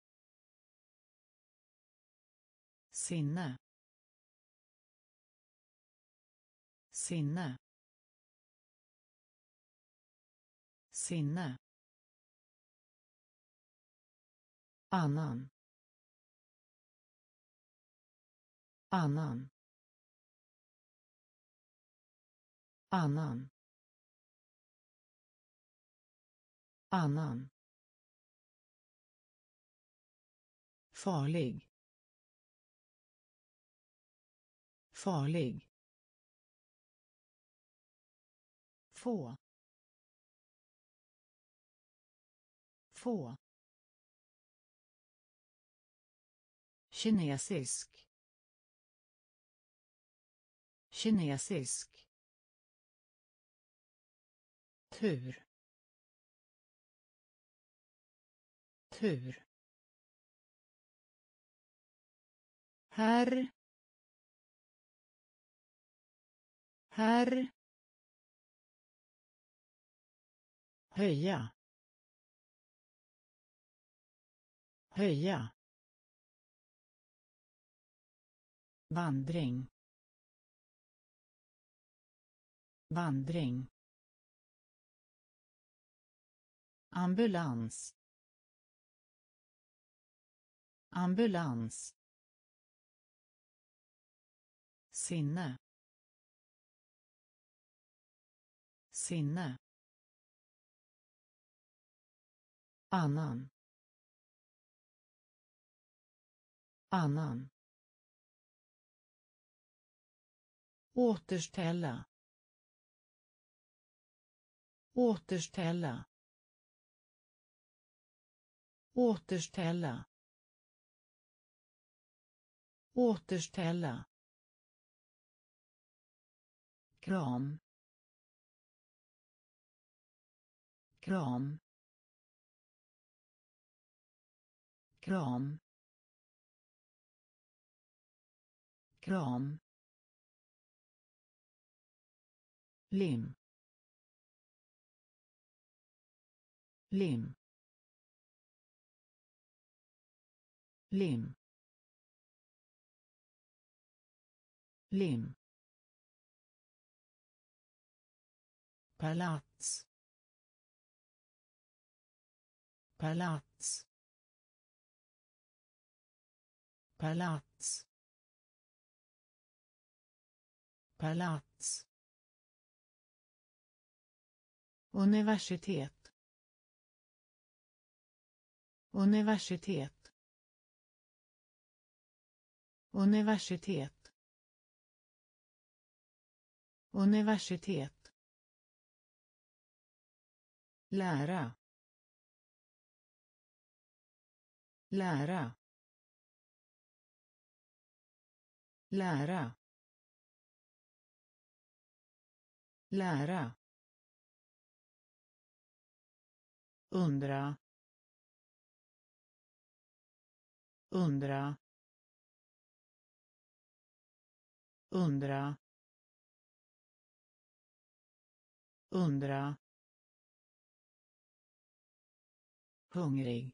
sinne, sinne, sinne, annan, annan, annan, annan, farlig, farlig, få, få, kinesisk, kinesisk, tur, tur, herr, herr, höja, höja, vandring, vandring, ambulans, ambulans, sinne, sinne, annan, annan, återställa, återställa, återställa, återställa, kram, kram, kram, kram, lim, lim, lim, lim, palats, palats, palats, palats, universitet, universitet, universitet, universitet, lära, lära, lära, lära, undra, undra, undra, undra, hungrig,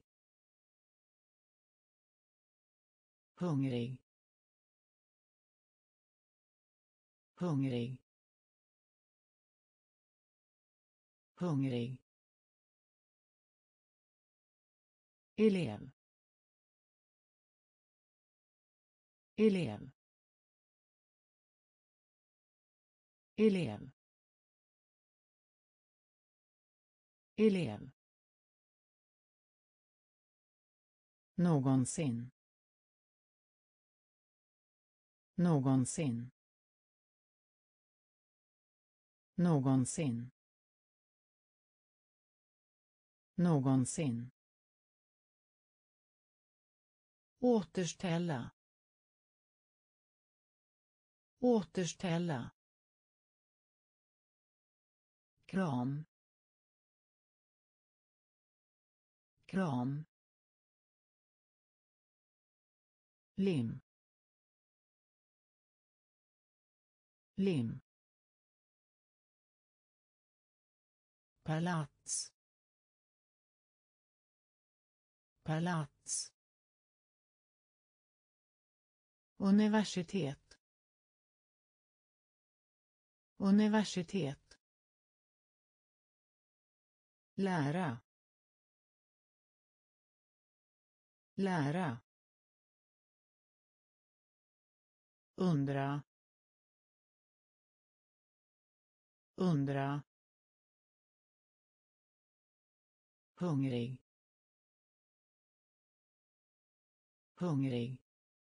hungrig, hungrig, hungrig, elev, elev, elev, elev, någonsin, någonsin, någonsin, någonsin, återställa, återställa, kram, kram, lim, lim, palats, palats, universitet, universitet, lära, lära, undra, undra, hungrig, hungrig,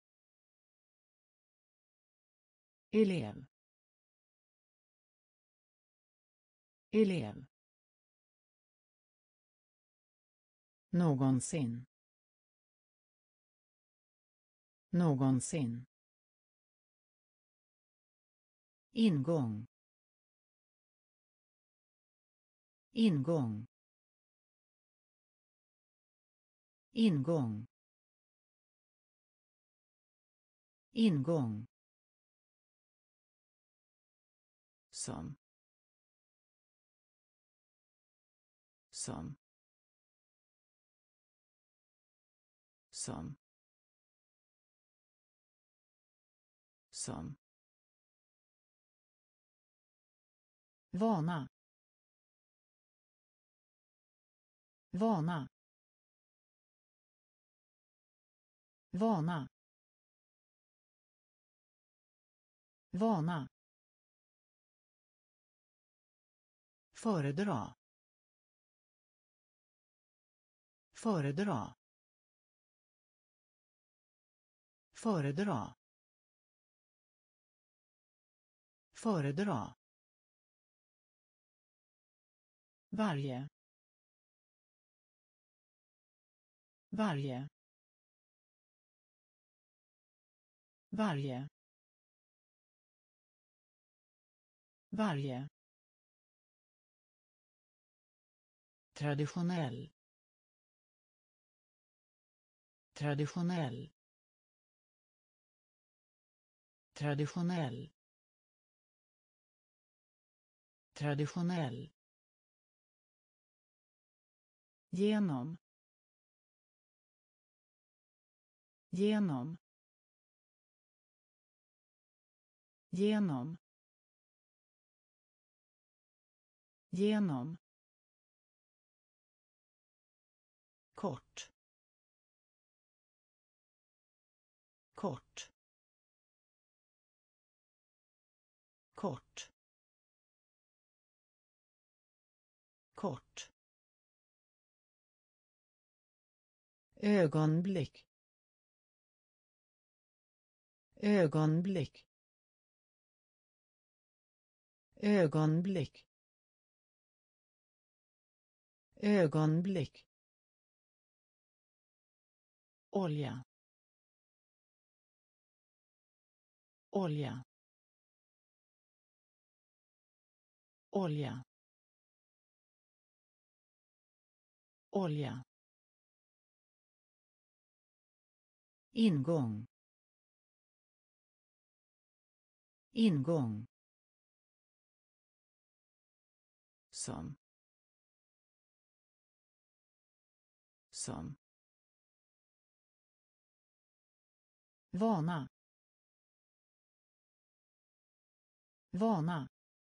elev, elev, någonsin, någonsin, ingång, ingång, ingång, ingång, som, som, som, som, vana, vana, vana, vana, föredra, föredra, föredra, föredra, varje, varje, varje, varje, traditionell, traditionell, traditionell, traditionell, genom, genom, genom, genom, kort, kort, kort, kort, ögonblick, ögonblick, ögonblick, ögonblick, olja, olja, olja, olja, ingång, ingång, som, som, vana, vana,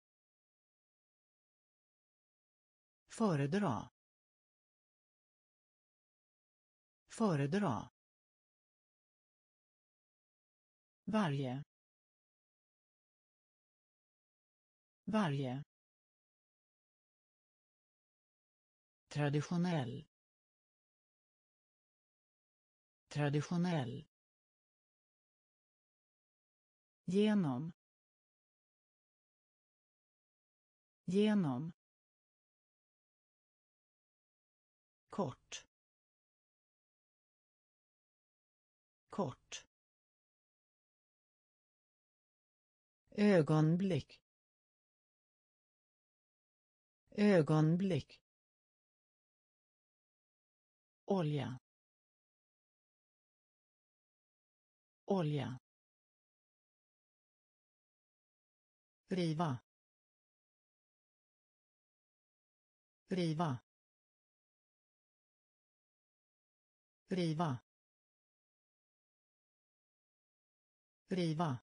föredra, föredra, varje, varje, traditionell, traditionell, genom, genom, kort, kort, ögonblick, ögonblick, olja, olja, riva, riva, riva, riva,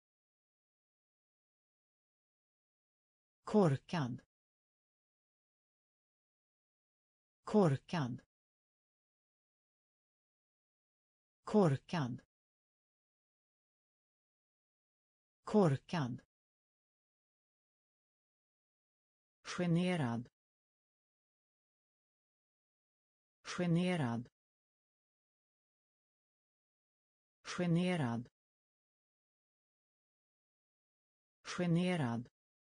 korkad, korkad, korkad, korkad, generad, generad, generad, generad,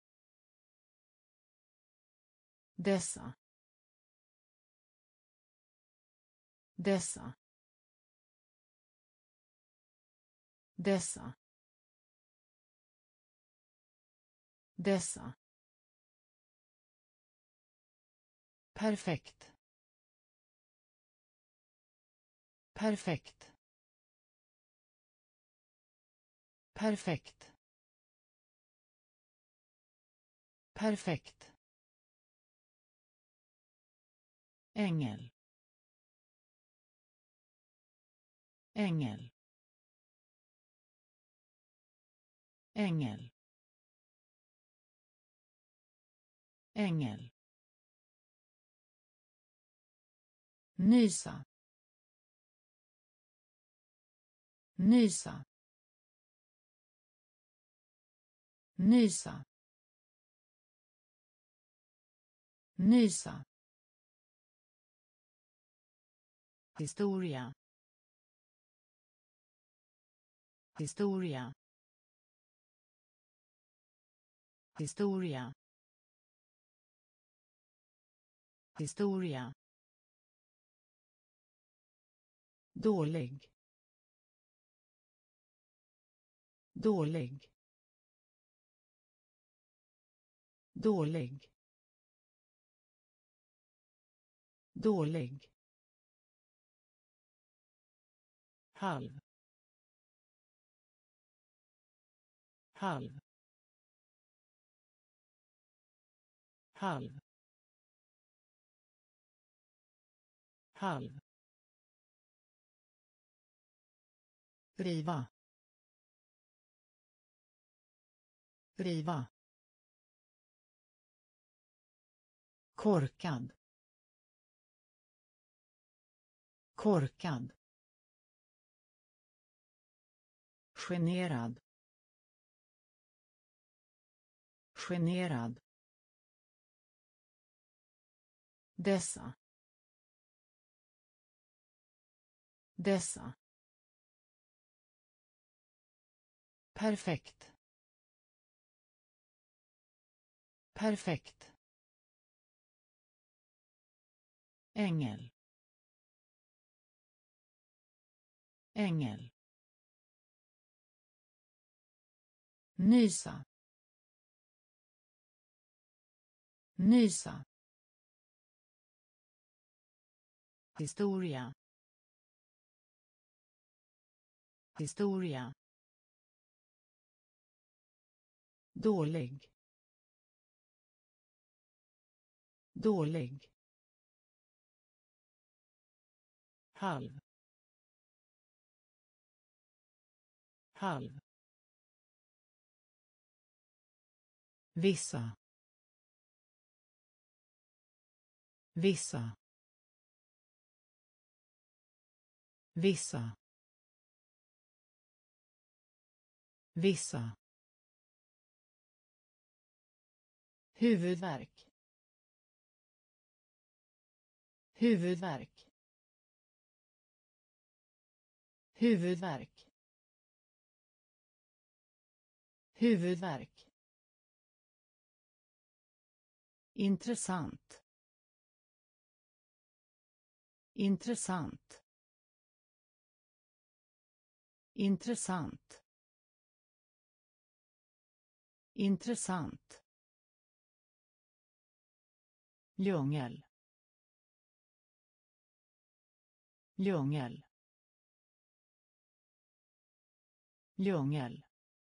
dessa, dessa, dessa, dessa, perfekt, perfekt, perfekt, perfekt, ängel, ängel, ängel, ängel, nysa, nysa, nysa, nysa, historia, historia, historia, historia, dålig, dålig, dålig, dålig, halv, halv, halv, halv, riva, riva, korkad, korkad, generad, generad. Dessa. Dessa. Perfekt. Perfekt. Ängel. Ängel. Nysa. Nysa. Historia. Historia. Dålig. Dålig. Halv. Halv. Vissa. Vissa. Vissa. Vissa. Huvudvärk. Huvudvärk. Huvudvärk. Huvudvärk. Intressant. Intressant. Intressant. Intressant. Djungel. Djungel. Djungel.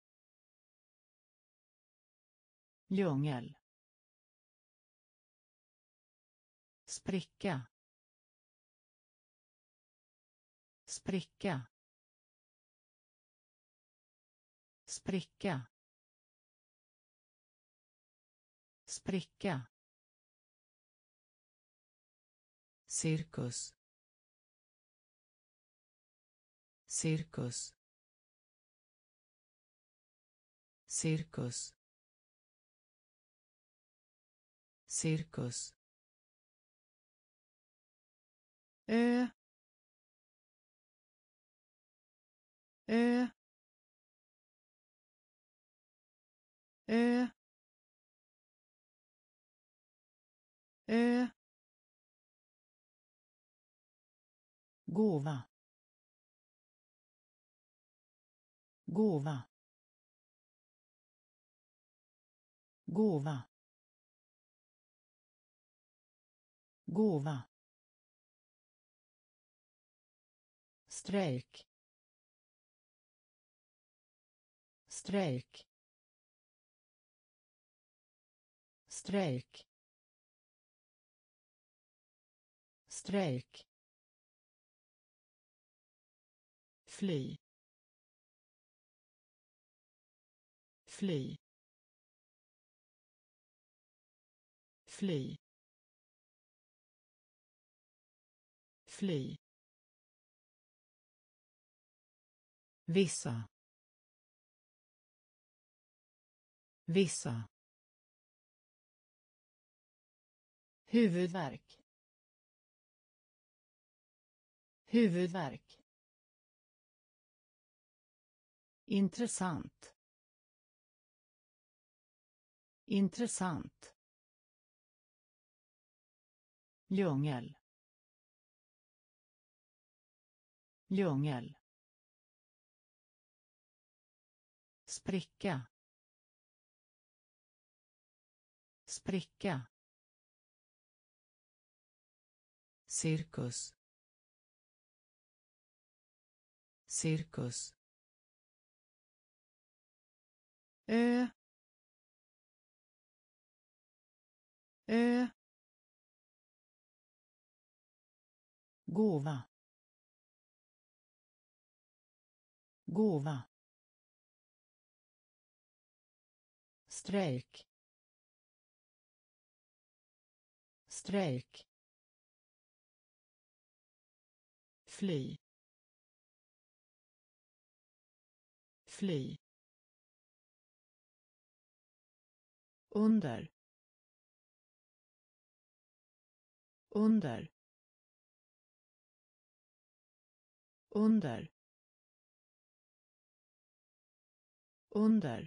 Djungel. Spricka. Spricka. Spricka. Spricka. Cirkus. Cirkus. Cirkus. Cirkus. Ö. Ö. Ö. Ö. Gåva. Gåva. Gåva. Gåva. Strejk. Strejk. Strejk. Strejk. Fly. Fly. Fly. Fly. Vissa. Vissa. Huvudvärk. Huvudvärk. Intressant. Intressant. Djungel. Djungel. Spricka. Spricka. Cirkus. Cirkus. Ö. Ö. Gåva. Gåva. Strejk. Strejk. Fly. Fly. under under under under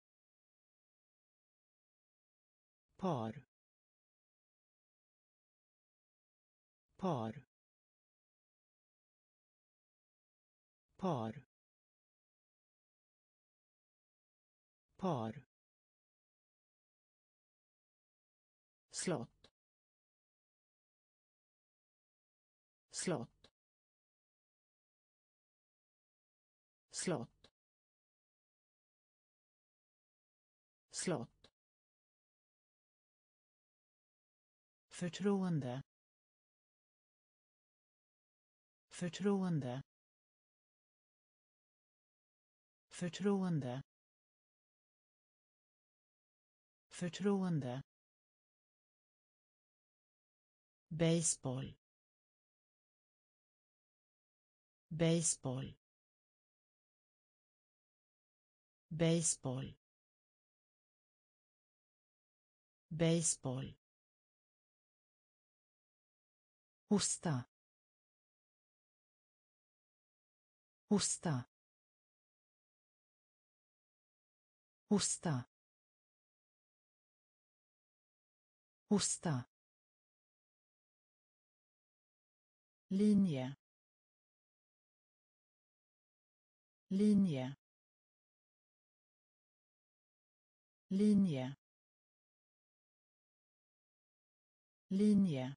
par par par par slott slott slott slott förtroende förtroende förtroende förtroende baseball baseball baseball baseball hosta hosta hosta hosta linje linje linje linje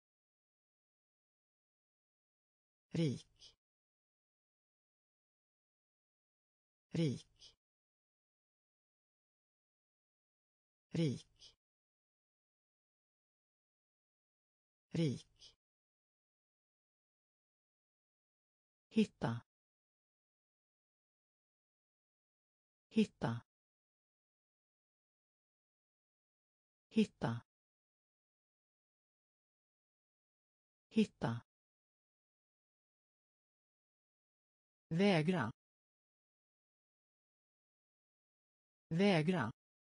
rik rik rik rik hitta hitta hitta hitta vägra vägra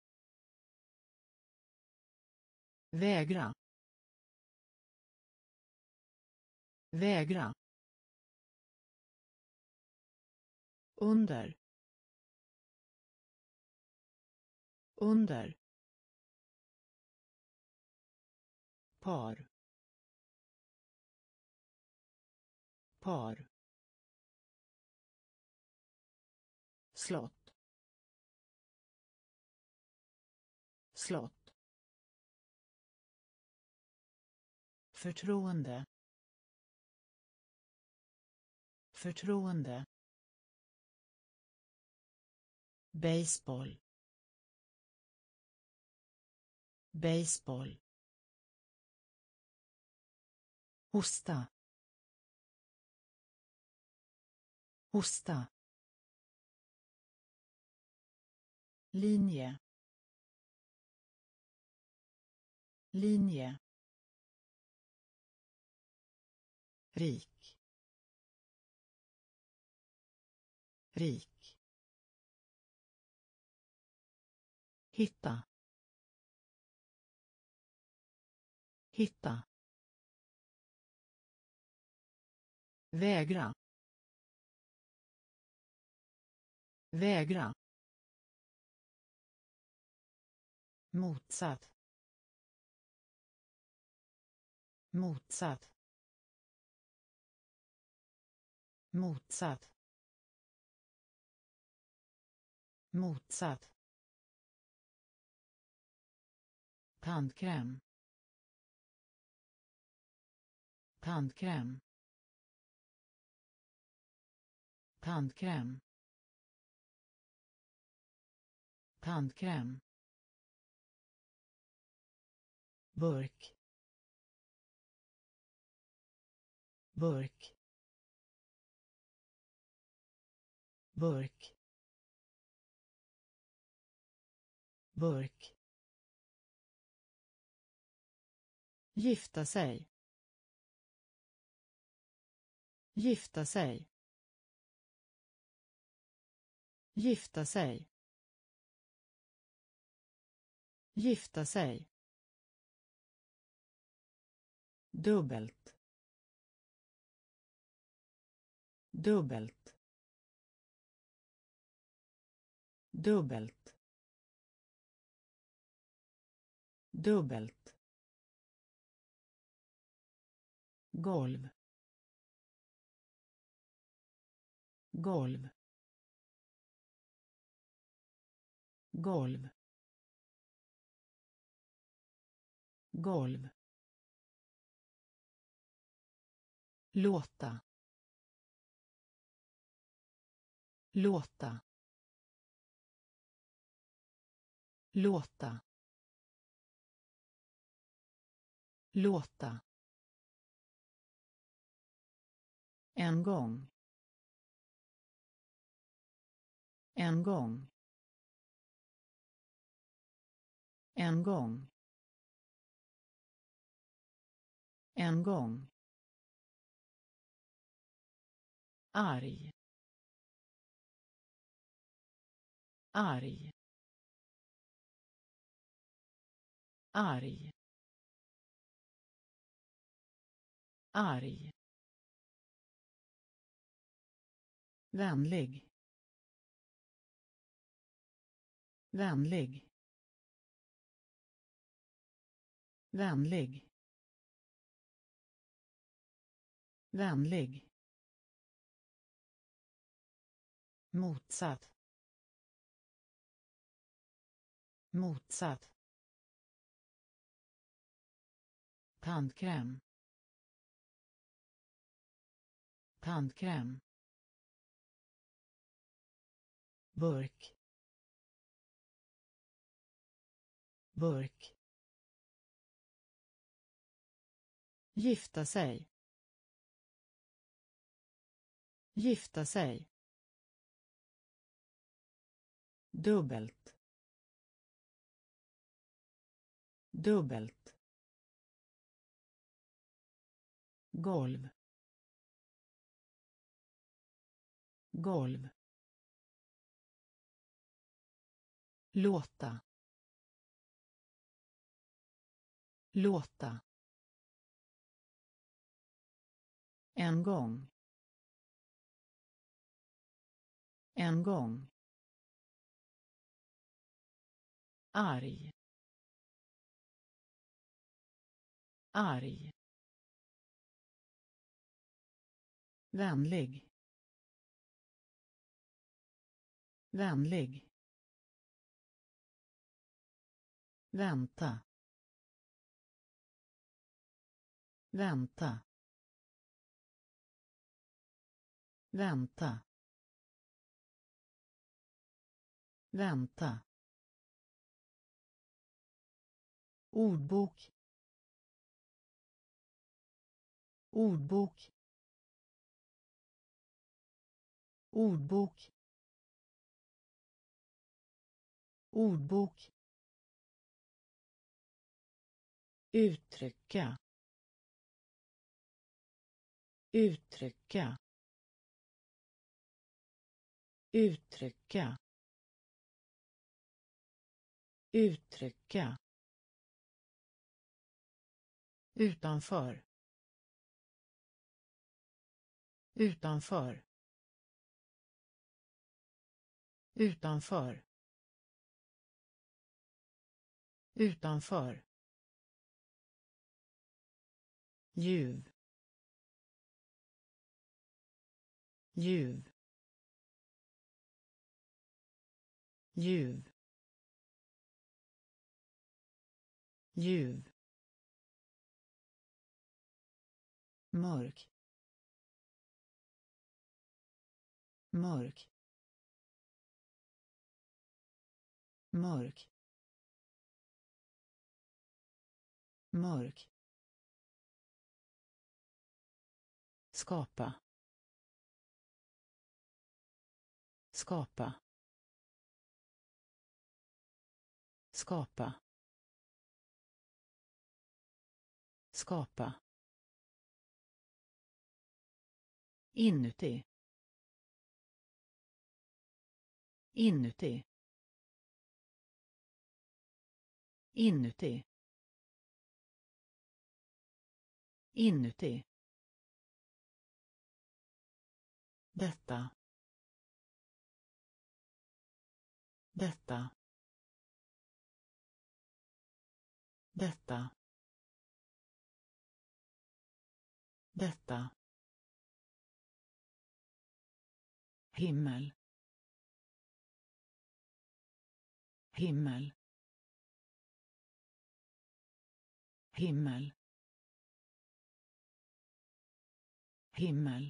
vägra vägra under under par par slott slott förtroende förtroende baseball baseball hosta hosta linje linje rik rik hitta hitta vägra vägra motsatt motsatt motsatt motsatt tandkräm tandkräm tandkräm tandkräm burk burk burk burk gifta sig gifta sig gifta sig Gifta sig. Dubbelt. Dubbelt. Dubbelt. Dubbelt. Golv. Golv. Golv. Golv. Låta. Låta. Låta. Låta. En gång. En gång. En gång. En gång. Arg. Arg. Arg. Arg. Vänlig. Vänlig. Vänlig. Vänlig. Motsatt. Motsatt. Tandkräm. Tandkräm. Burk. Burk. Gifta sig. Gifta sig. Dubbelt. Dubbelt. Golv. Golv. Låta. Låta. En gång. En gång. Arg. Arg. Vänlig. Vänlig. Vänta. Vänta. Vänta. Vänta. Ordbok. Ordbok. Ordbok. Ordbok. Uttrycka. Uttrycka. Uttrycka. Uttrycka. Utanför. Utanför. Utanför. Utanför. Ljuv. Ljuv. Ljuv. Ljuv. Mörk. Mörk. Mörk. Mörk. Skapa. Skapa. Skapa. Skapa. Inuti. Inuti. inuti, inuti, detta, detta, detta, detta, himmel, himmel, himmel, himmel,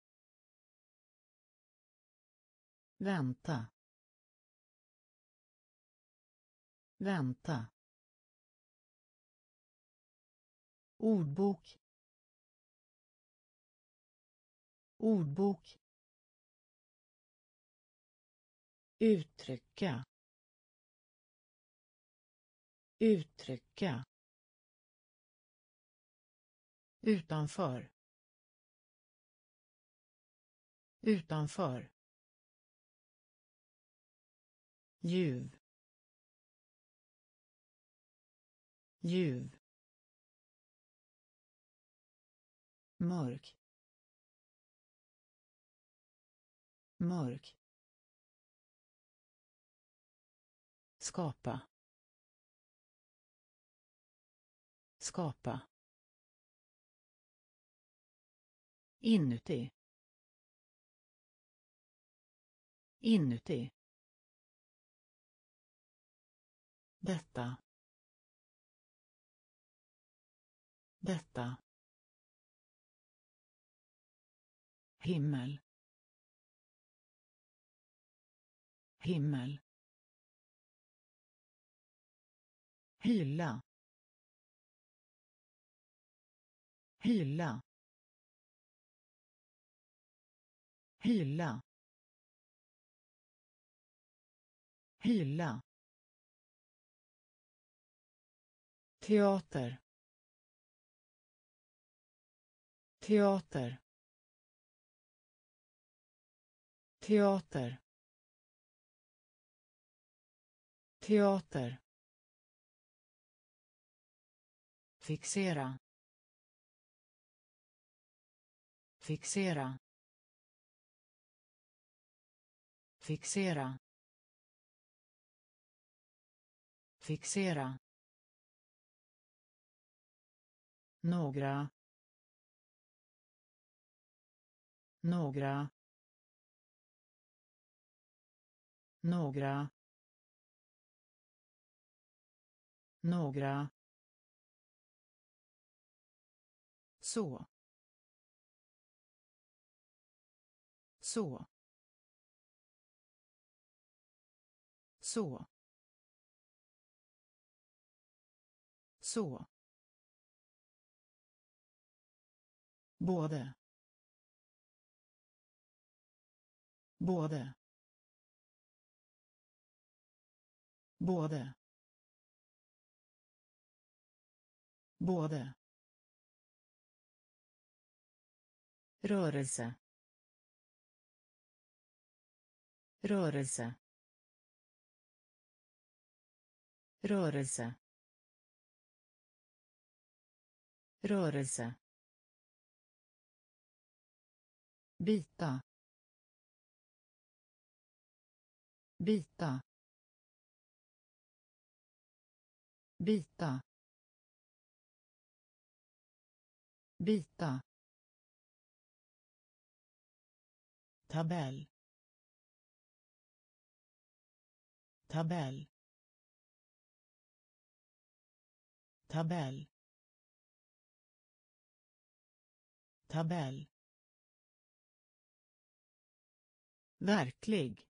vänta, vänta, ordbok, ordbok, uttrycka, uttrycka, utanför, utanför, ljuv, ljuv, mörk, mörk, skapa, skapa, inuti, inuti, detta, detta, himmel, himmel, hylla, hylla, hylla, hylla, teater, teater, teater, teater, fixera, fixera, fixera, fixera, några, några, några, några, så, så, så, så, både, både, både, både, rörelse, rörelse, rörelse, rörelse, bita, bita, bita, bita, tabell, tabell, tabell, tabell, verklig,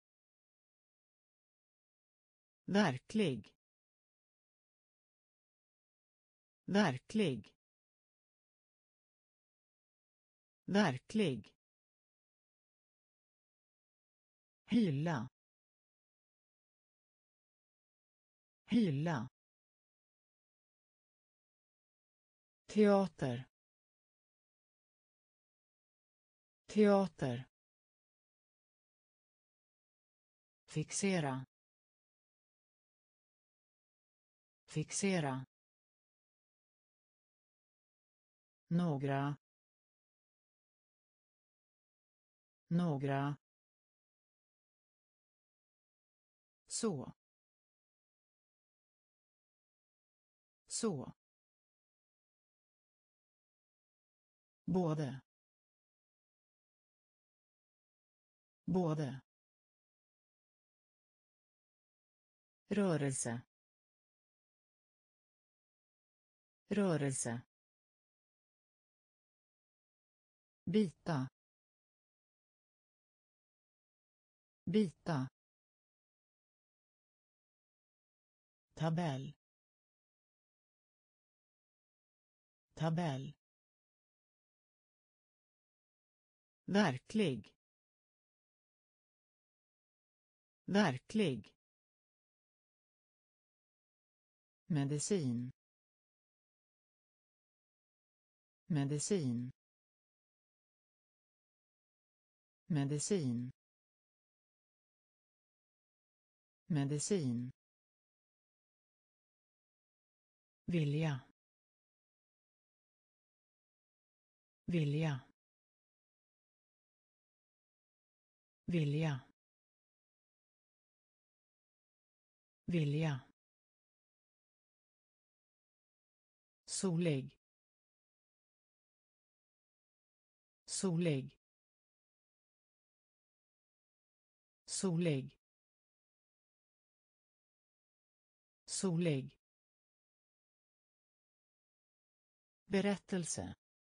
verklig, verklig, verklig, hylla, hylla, teater, teater, fixera, Fixera. Några. Några. Så. Så. Både. Både. Rörelse. Rörelse. Bita. Bita. Tabell. Tabell. Verklig. Verklig. Medicin. Medicin. Medicin. Medicin. Vilja. Vilja. Vilja. Vilja. Solig. Solig. Solig. Solig. Berättelse.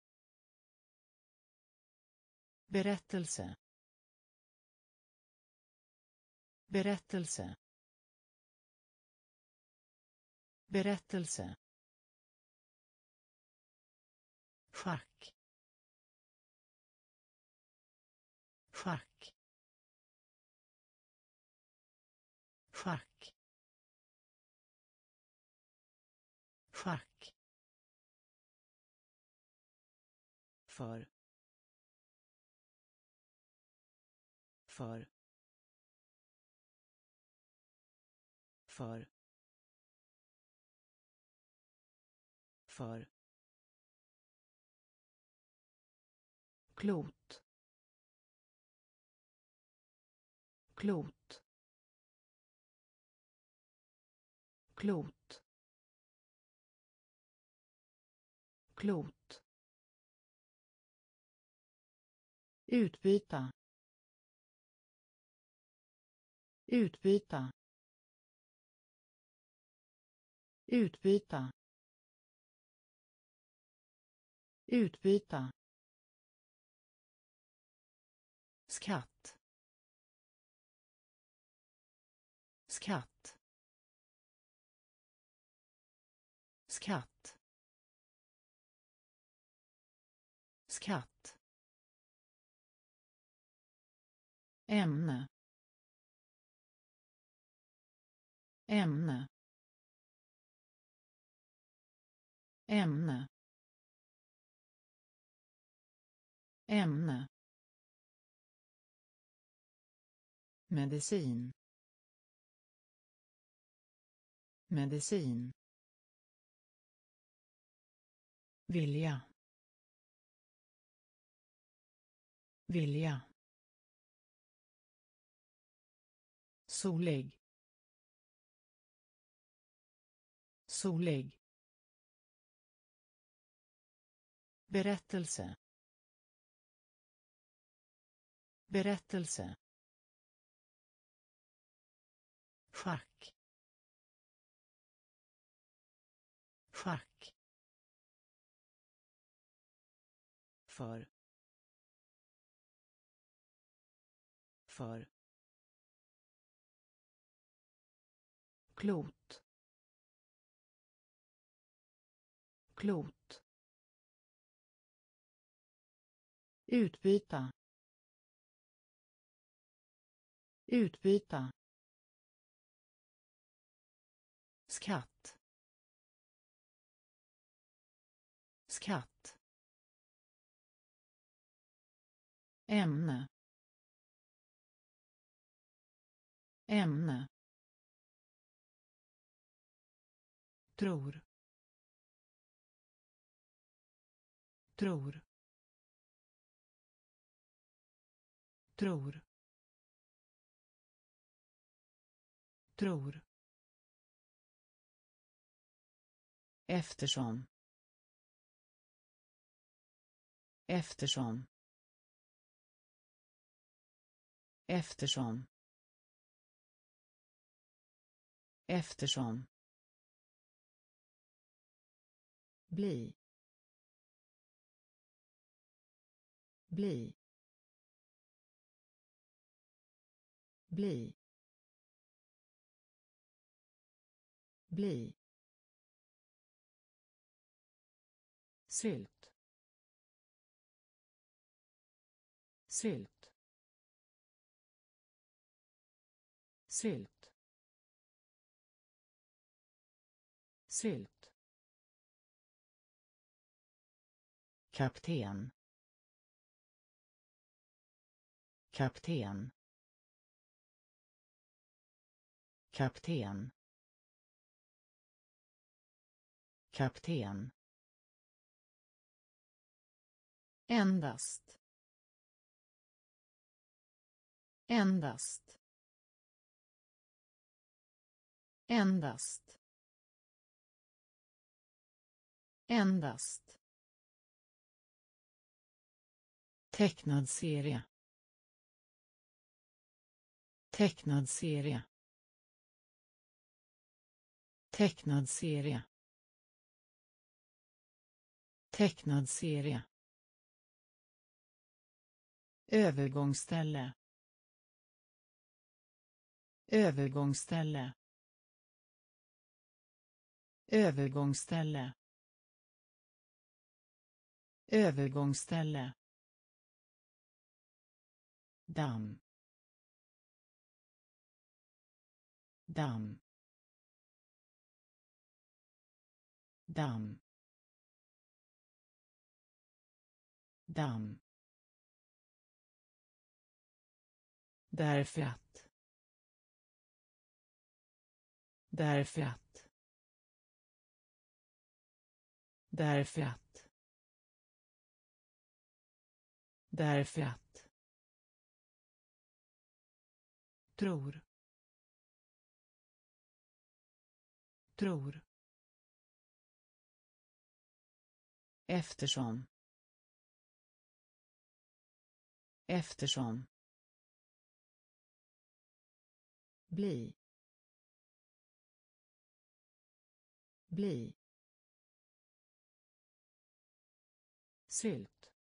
Berättelse. Berättelse. Berättelse. Schack. Schack. Schack. Schack. För. För. För. För. Klot. Klot. Klot. Klot. Utbyta. Utbyta. Utbyta. Utbyta. Skatt. Skatt. Skatt. Skatt. Ämne. Ämne. Ämne. Ämne. Medicin. Medicin. Vilja. Vilja. Solig. Solig. Berättelse. Berättelse. Schack. Schack. För. För. Klot. Klot. Utbyta. Utbyta. Skatt. Skatt. Ämne. Ämne. tror tror tror tror eftersom eftersom eftersom eftersom bli bli bli bli sylt sylt sylt sylt kapten kapten kapten kapten endast endast endast endast tecknad serie tecknad serie tecknad serie tecknad serie övergångsställe övergångsställe övergångsställe övergångsställe damm damm damm damm därför att därför att därför att därför att tror tror eftersom eftersom bli bli sylt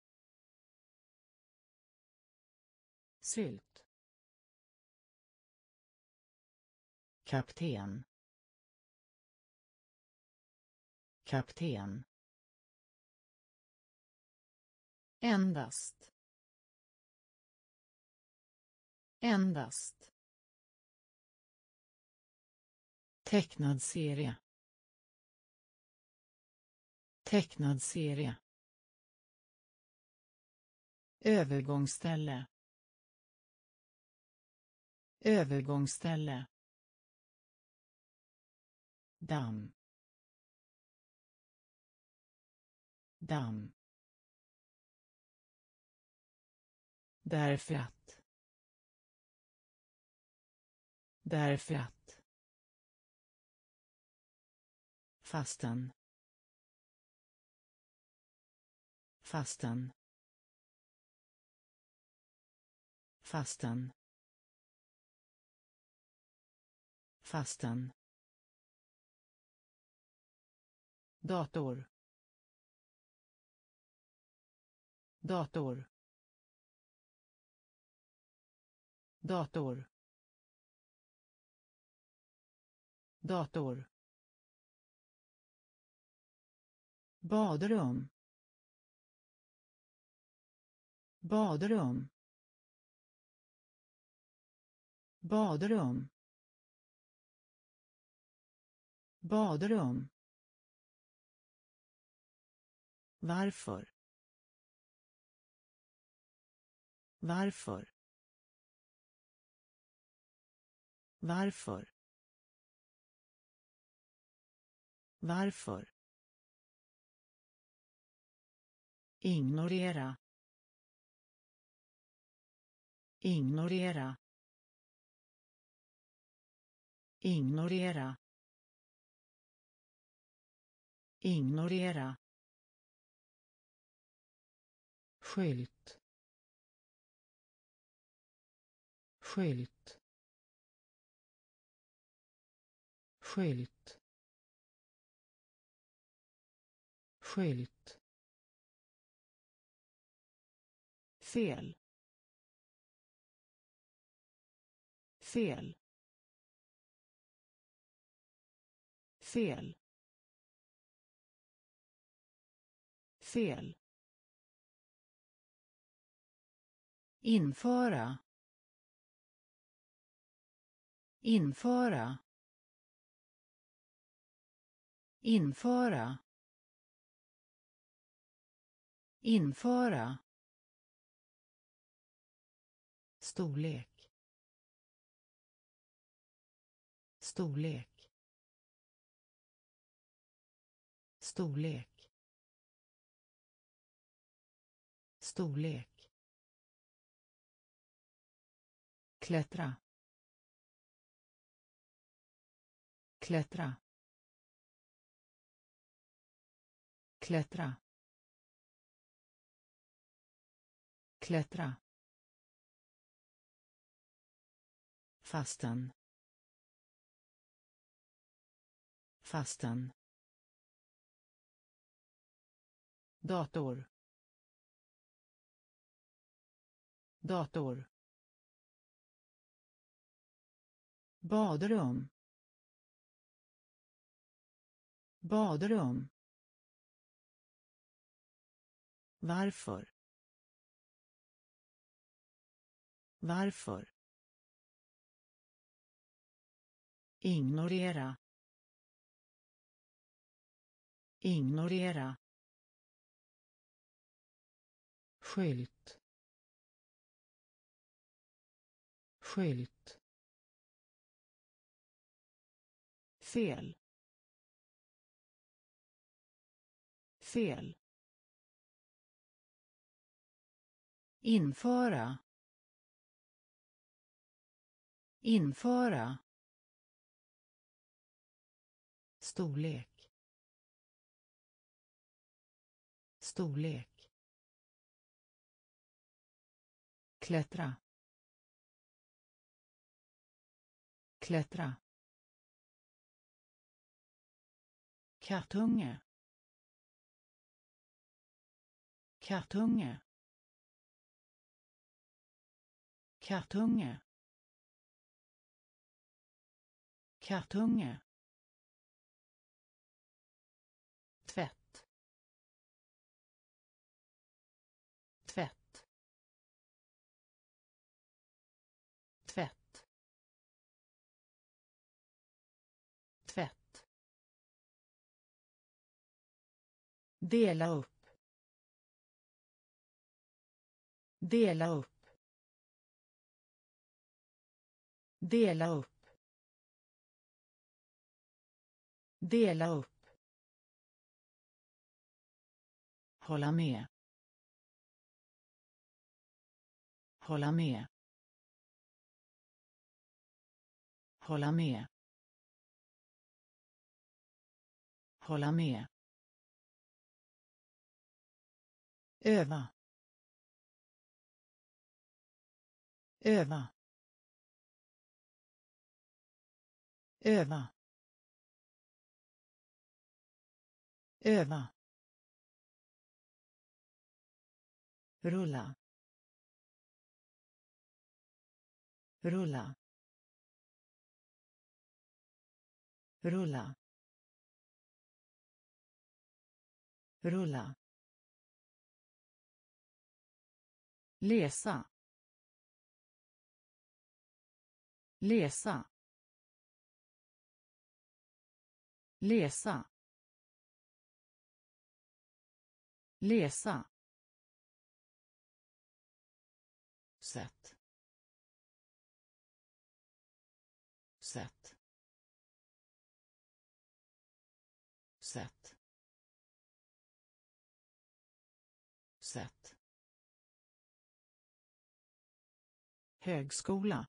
sylt kapten kapten endast endast tecknad serie tecknad serie övergångsställe övergångsställe damm damm därför att därför att fastan fastan fastan fastan dator dator dator dator badrum badrum badrum badrum varför varför varför Varför? Ignorera. Ignorera. Ignorera. Ignorera. Skylt. Skylt. Skylt. Skylt. Fel. Fel. Fel. Fel. Införa. Införa. Införa. Införa. Storlek. Storlek. Storlek. Storlek. Klättra. Klättra. Klättra. Klättra. Fastan. Fastan. Dator. Dator. Badrum. Badrum. Varför? Varför? Ignorera. Ignorera. Skylt. Skylt. Fel. Fel. Införa. Införa. Storlek. Storlek. Klättra. Klättra. Kartunge. Kartunge. Kartunge. Kartunge. Tvätt. Tvätt. Tvätt. Tvätt. Dela upp. Dela upp. Dela upp. Dela upp. Hålla med. Hålla med. Hålla med. Hålla med. Öva. Öva. Öva. Öva. Rulla. Rulla. Rulla. Rulla. Läsa. Läsa. Läsa. Läsa. Sätt. Sätt. högskola,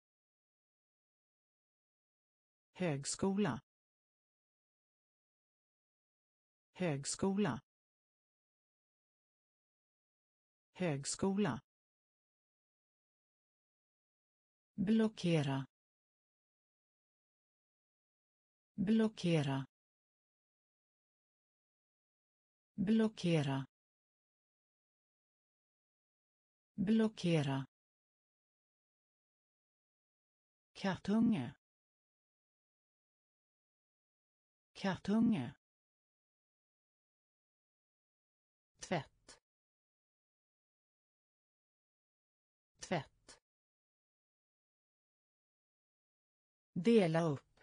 högskola, högskola, högskola, blockera, blockera, blockera, blockera, kartunge, kartunge, tvätt, tvätt, dela upp,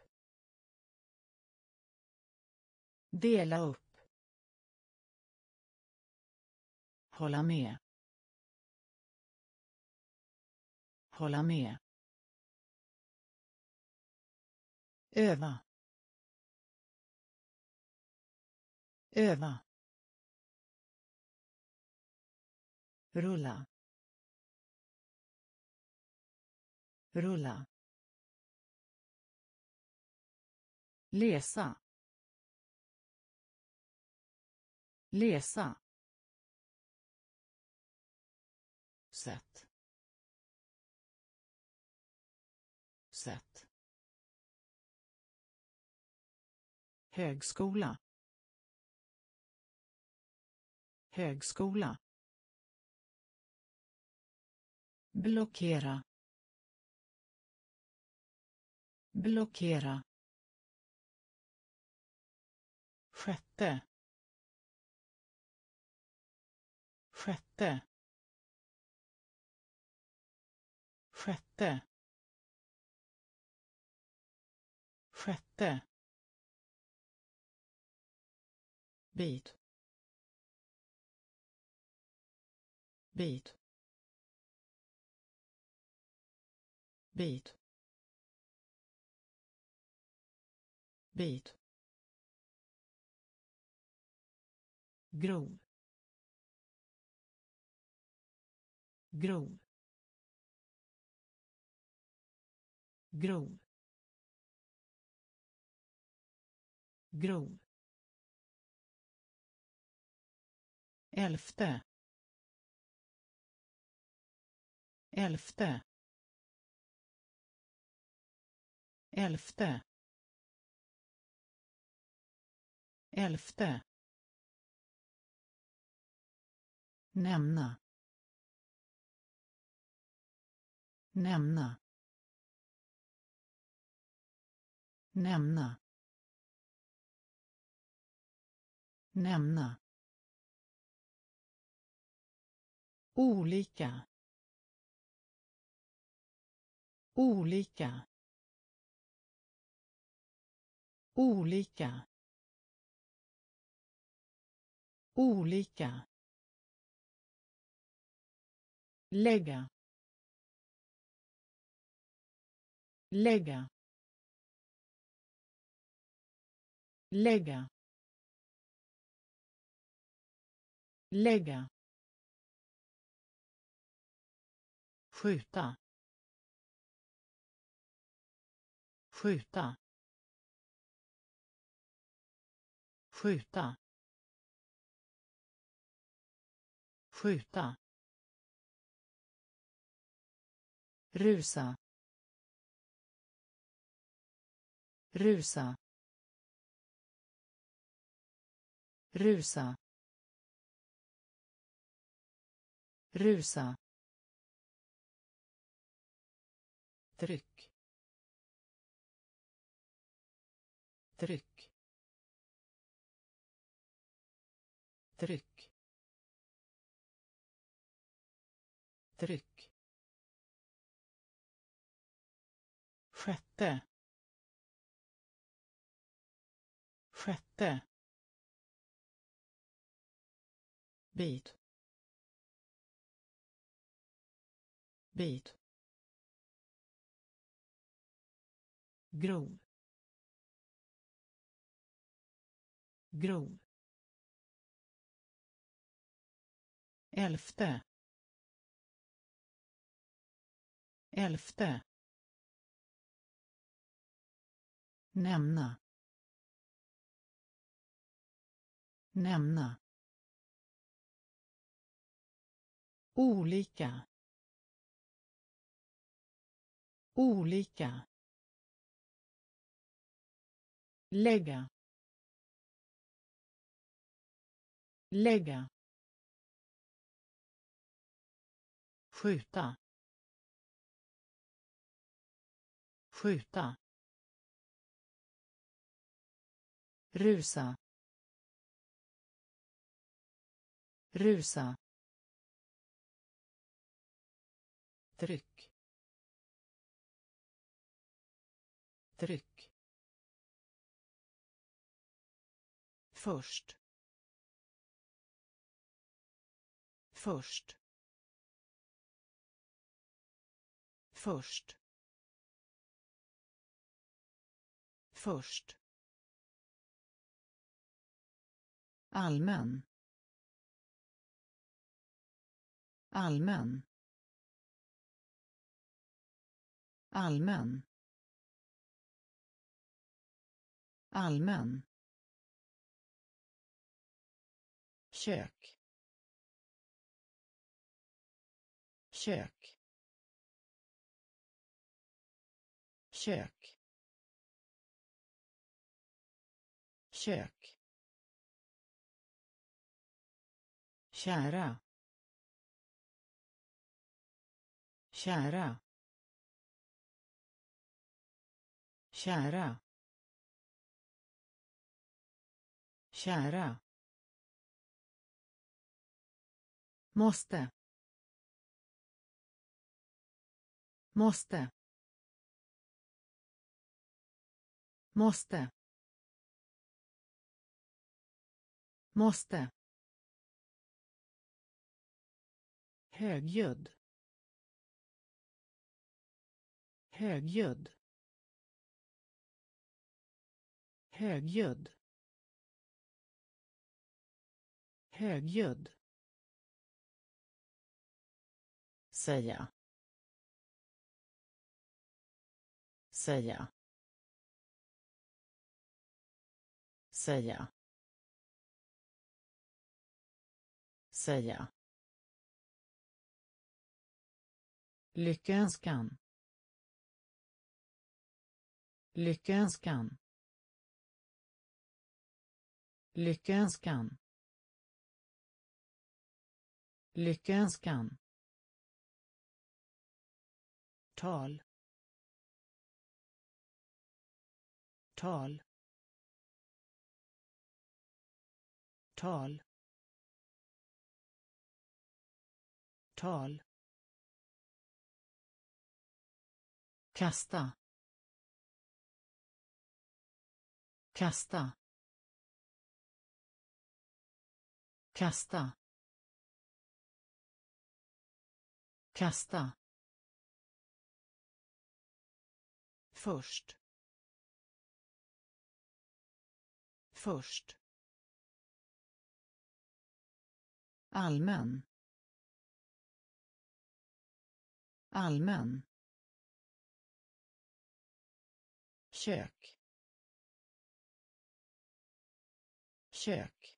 dela upp, hålla med, hålla med, öva, öva, rulla, rulla, läsa, läsa, sätt, sätt, högskola, högskola, blockera, blockera, sjätte, sjätte, sjätte, sjätte, bit, bit, bit, bit, grov, grov, grov, grov, elfte, elfte, elfte, elfte, nämna, nämna, nämna, nämna, olika, olika, olika, olika, lägga, lägga, lägga, lägga, skjuta, skjuta, skjuta, skjuta, rusa, rusa, rusa, rusa, tryck, tryck, tryck, tryck, sjätte, sjätte, bit, bit, grov, grov, elfte, elfte, nämna, nämna, olika, olika, lägga, lägga, skjuta, skjuta, rusa, rusa, tryck, tryck, först, först, först, först, allmän, allmän, allmän, allmän, kök, kök, kök, kök, kära, kära, kära, kära, måste, måste, måste, måste, högljudd, högljudd, högljudd, högljudd, säga, säga, säga, säga, lyckönskan, lyckönskan, lyckönskan, lyckönskan, tal, tal, tal, tal, kasta, kasta, kasta, kasta, först, först, allmän, allmän, kök, kök,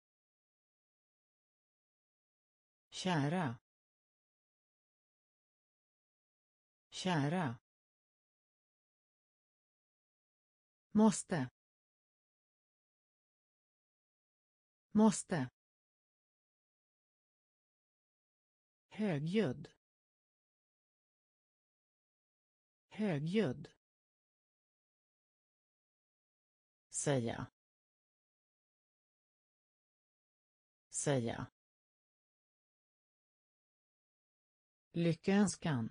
kära, kära, måste, måste, högljudd, högljudd, säga, säga, lyckönskan,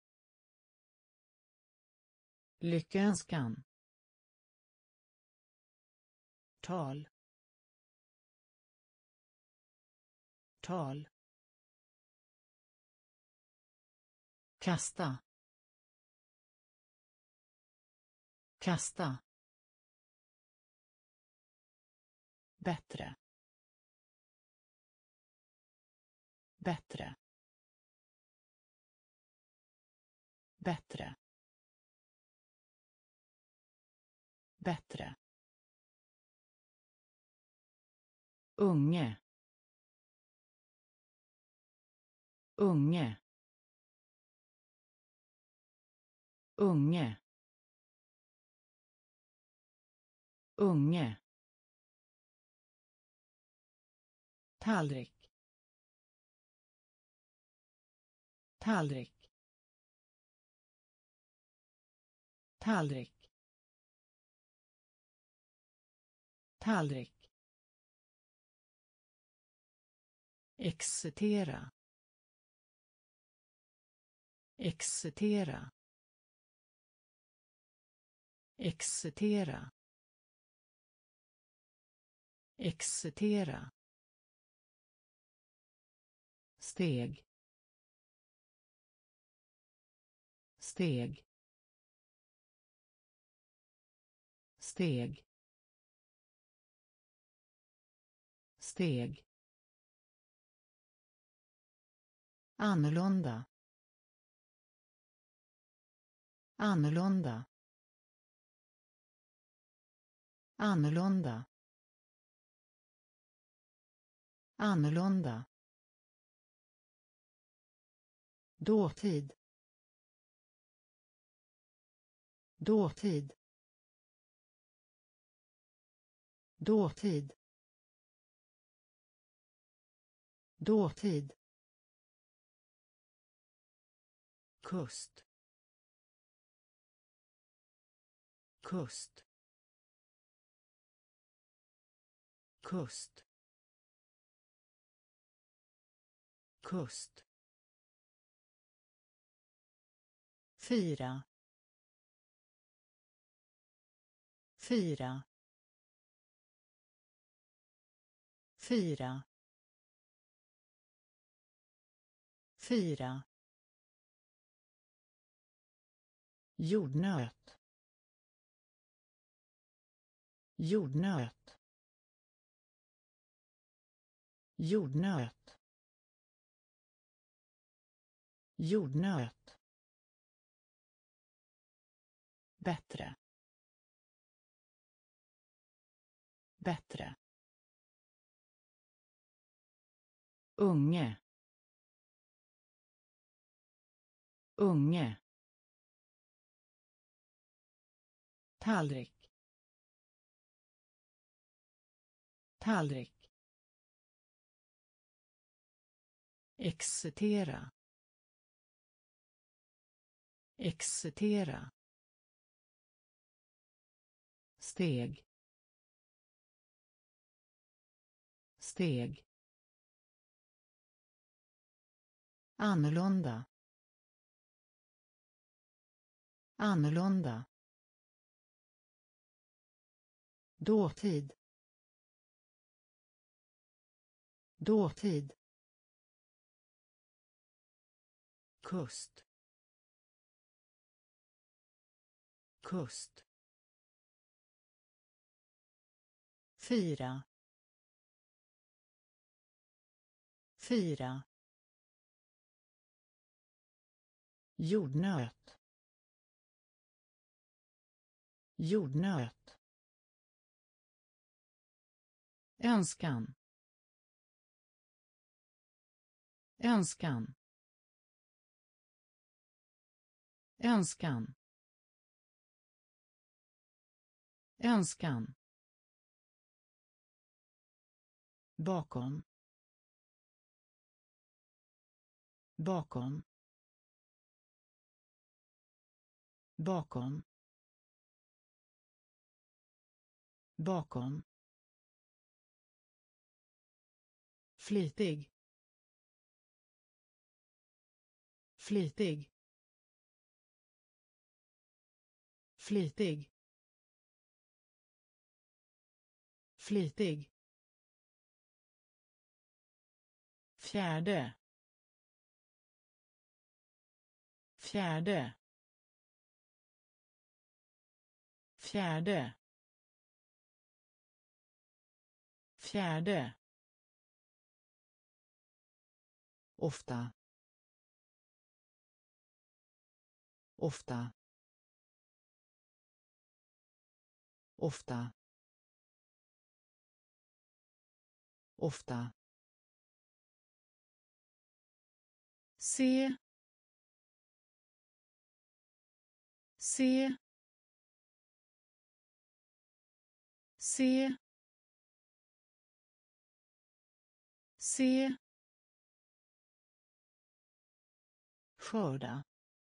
lyckönskan, tal, tal, kasta, kasta, bättre, bättre, bättre, bättre, unge, unge, unge, unge, tallrik, tallrik, tallrik, tallrik, excitera, excitera, excitera, excitera, steg, steg, steg, steg, annorlunda, annorlunda, annorlunda, annorlunda, dåtid, dåtid, dåtid, dåtid, kust, kust, kust, kust, fyra, fyra, fyra, fyra, jordnöt, jordnöt, jordnöt, jordnöt, bättre, bättre, unge, unge, tallrik, tallrik, excitera, excitera, steg, steg, annorlunda, annorlunda, dåtid, dåtid, kust, kust, fyra, fyra, jordnöt, jordnöt, önskan, önskan, önskan, önskan, bakom, bakom, bakom, bakom, flitig, flitig, flitig, flitig, fjärde, fjärde, fjärde, fjärde, ofta, ofta, ofta, ofta, se, se, se, se, skörda,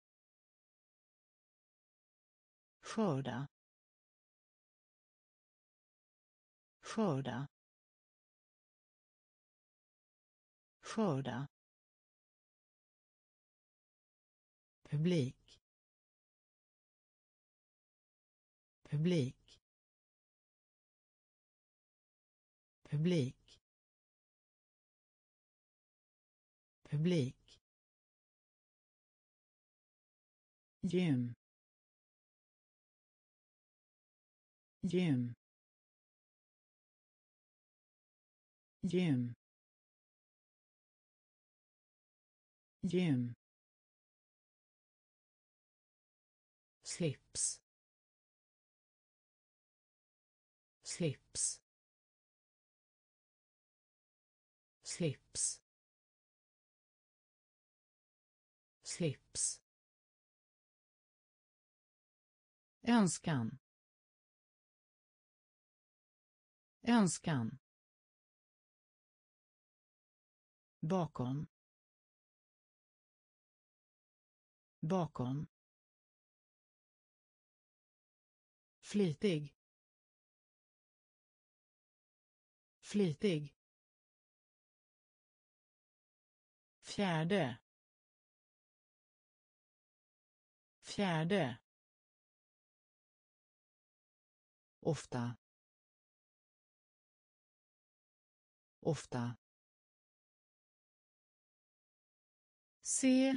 skörda, skörda, skörda, publik, publik, publik, publik, gym, gym, gym, gym, slips, slips, slips, slips, önskan, önskan, bakom, bakom, flitig, flitig, fjärde, fjärde, ofta, ofta, se,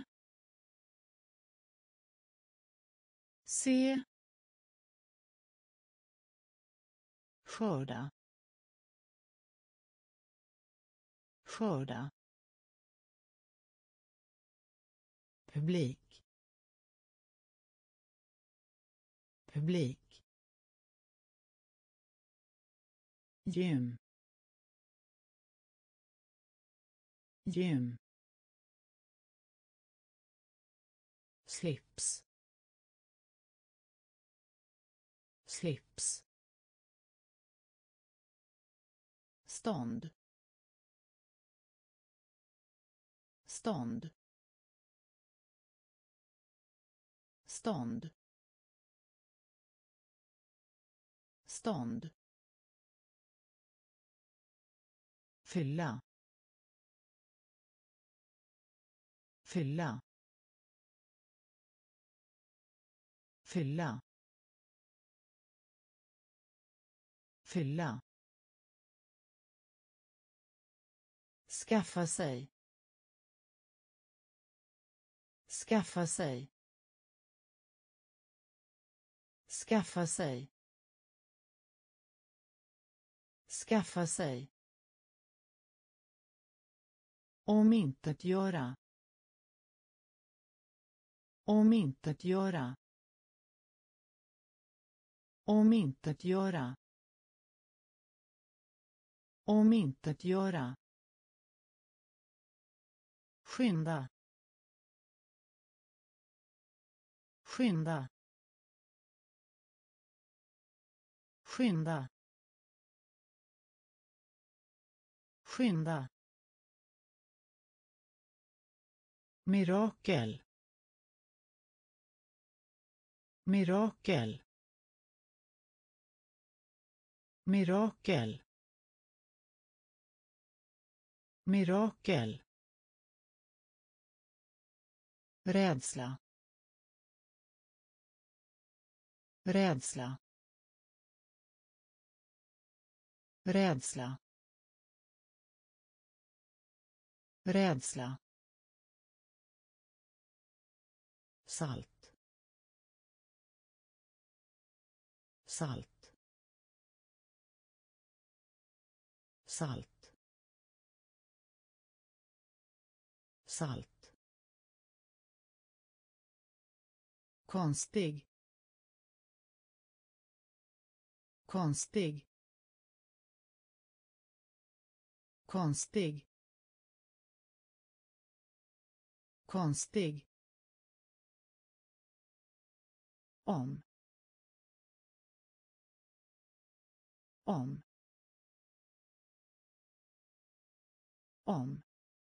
se, skörda, skörda, publik, publik, gym, gym, slips, slips, stånd, stånd, stånd, stånd, fylla, fylla, fylla, fylla, skaffa sig, skaffa sig, skaffa sig, skaffa sig, omintetgöra, omintetgöra, omintetgöra, omintetgöra, skynda, skynda, skynda, skynda, mirakel, mirakel, mirakel, mirakel, rädsla, rädsla, rädsla, rädsla, salt, salt, salt, salt, konstig, konstig, konstig, konstig, om, om, om,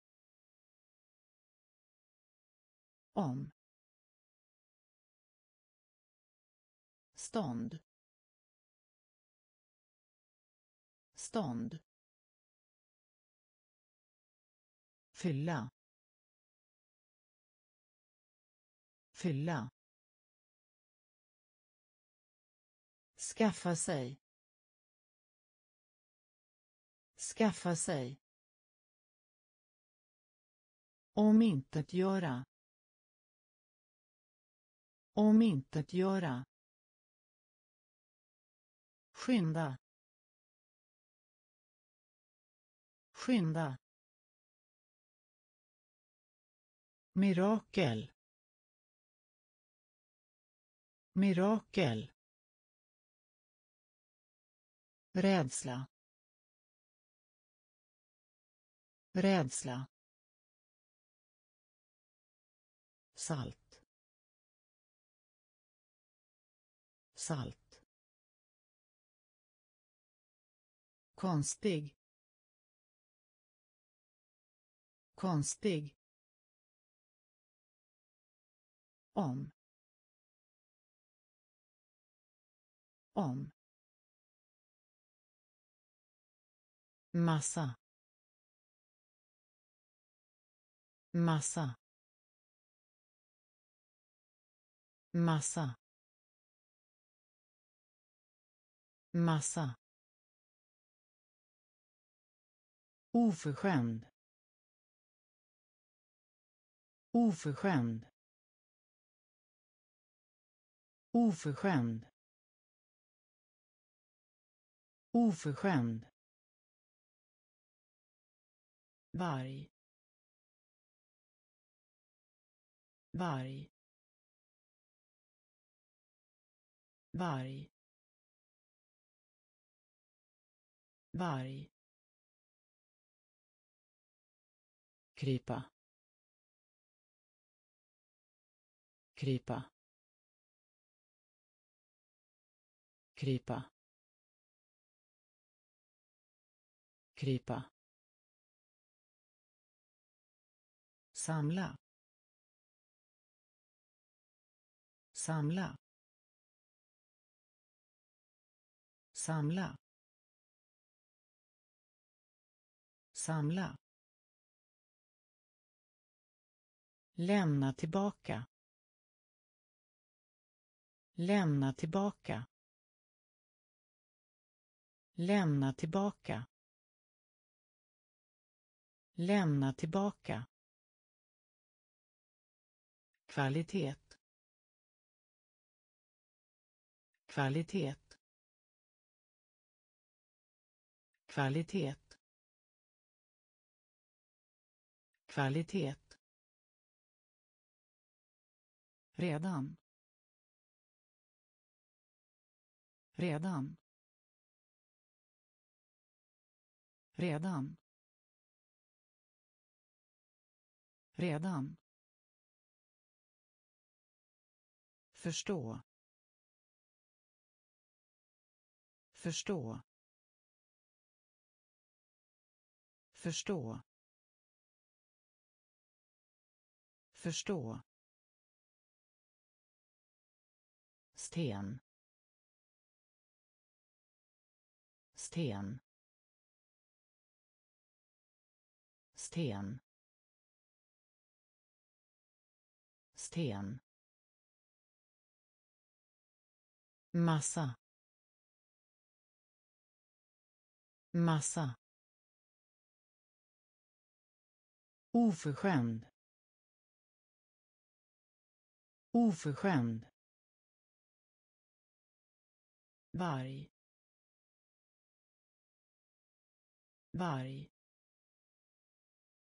om, stånd, stånd, fylla, fylla, skaffa sig, skaffa sig, omintetgöra, omintetgöra, skynda, skynda, mirakel, mirakel, rädsla, rädsla, salt, salt, konstig, konstig, om, om, massa, massa, massa, massa, oförskämd, oförskämd, oförskämd, oförskämd, varg, varg, varg, varg, krypa, krypa, krypa, krypa, samla, samla, samla, samla, lämna tillbaka, lämna tillbaka, lämna tillbaka, lämna tillbaka, kvalitet, kvalitet, kvalitet, kvalitet, redan, redan, redan, redan, förstå, förstå, förstå, förstå, sten, sten, sten, sten, massa, massa, oförskämd, oförskämd, varg, varg,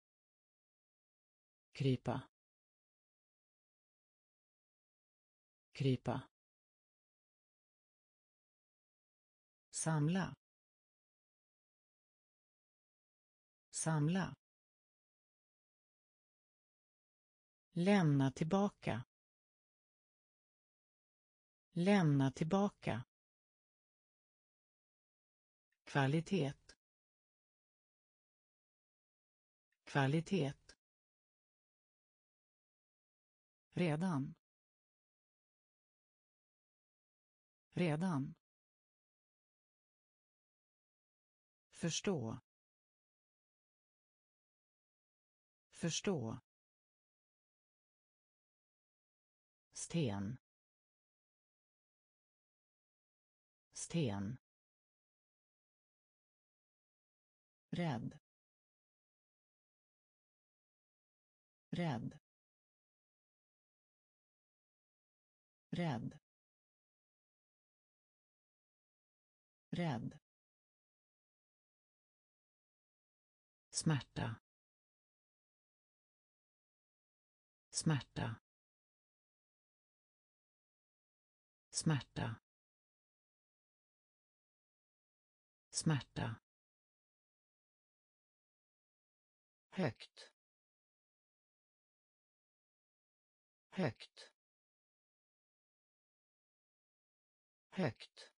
krypa, krypa, samla, samla, lämna tillbaka, lämna tillbaka, kvalitet, kvalitet, redan, redan, förstå, förstå, sten, sten, rädd, rädd, rädd, rädd, smärta, smärta, smärta, smärta, högt, högt, högt,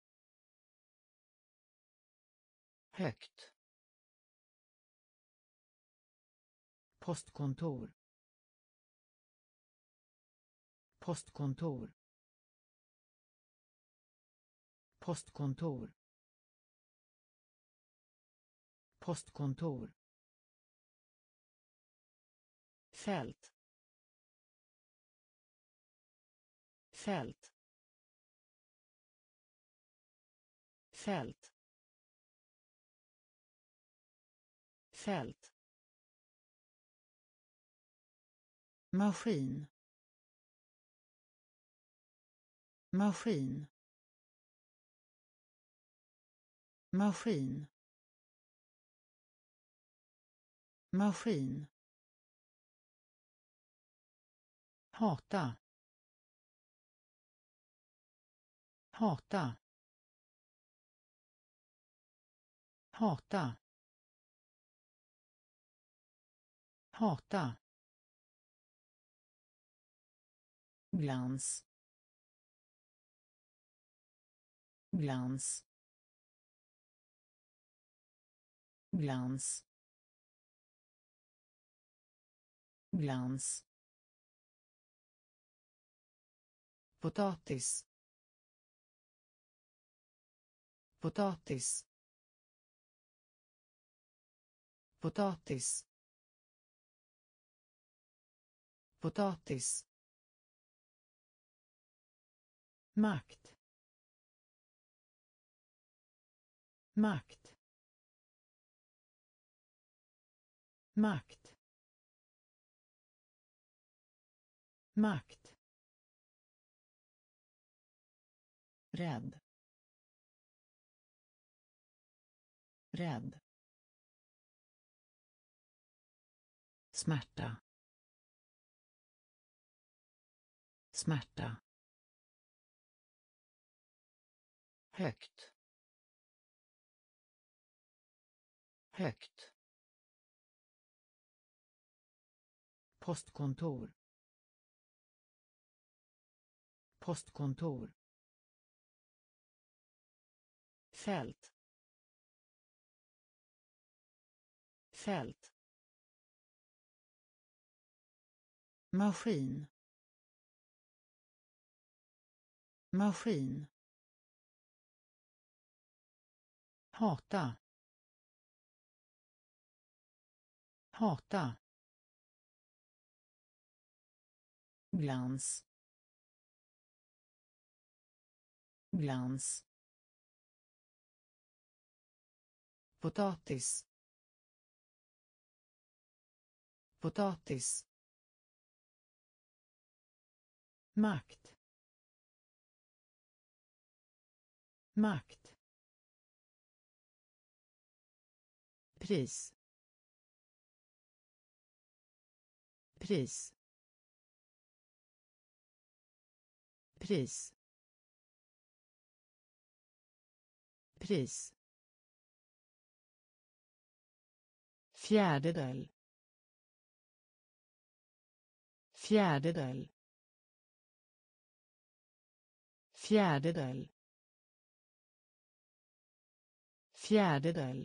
högt, postkontor, postkontor, postkontor, postkontor, fält, fält, fält, fält, maskin, maskin, maskin, maskin, hata, hata, hata, hata, glans, glans, glans, glans, potatis, potatis, potatis, potatis, makt, makt, makt, makt, rädd, rädd, smärta, smärta, högt, högt, postkontor, postkontor, fält, fält, maskin, maskin, hata, hata, glans, glans, potatis, potatis, makt, makt, pris, pris, pris, pris, fjärdedel, fjärdedel, fjärdedel, fjärdedel,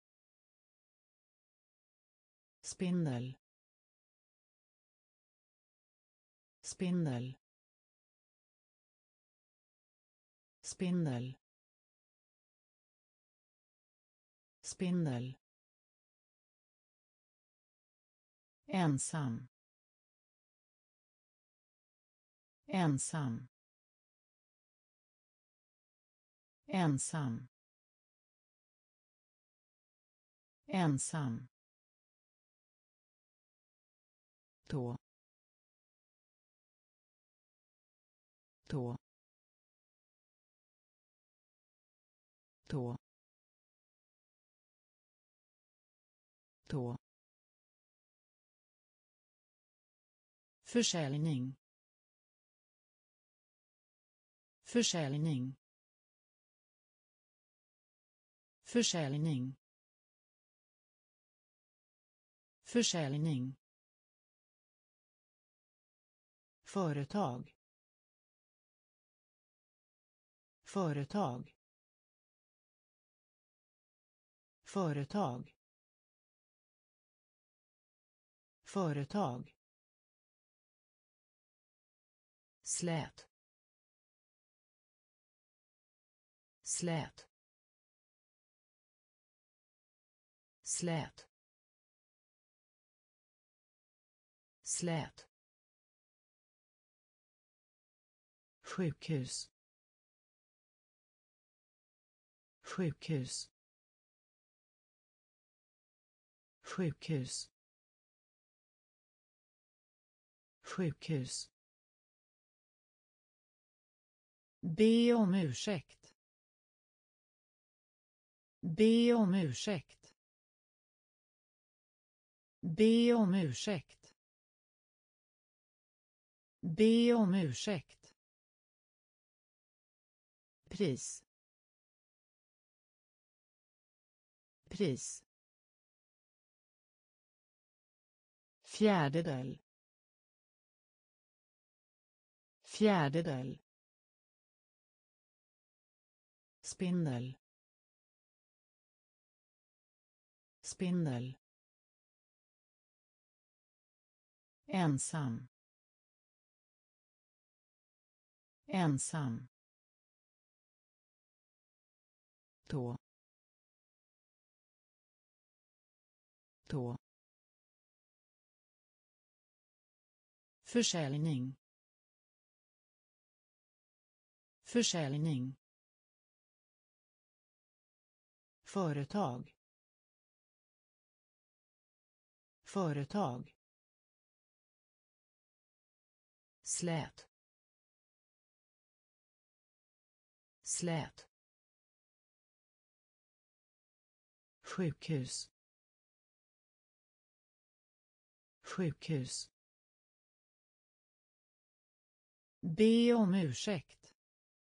spindel, spindel, spindel, spindel, ensam, ensam, ensam, ensam, tå, tå, tå, tå, försäljning, försäljning, försäljning, försäljning, företag, företag, företag, företag, slät, slät, slät, slät, sjukhus, sjukhus, sjukhus, sjukhus, be om ursäkt, be om ursäkt, be om ursäkt, be om ursäkt, pris, pris, fjärdedel, fjärdedel, spindel, spindel, ensam, ensam, tå, tå, försäljning, försäljning, företag, företag, slät, slät, sjukhus, sjukhus, be om ursäkt,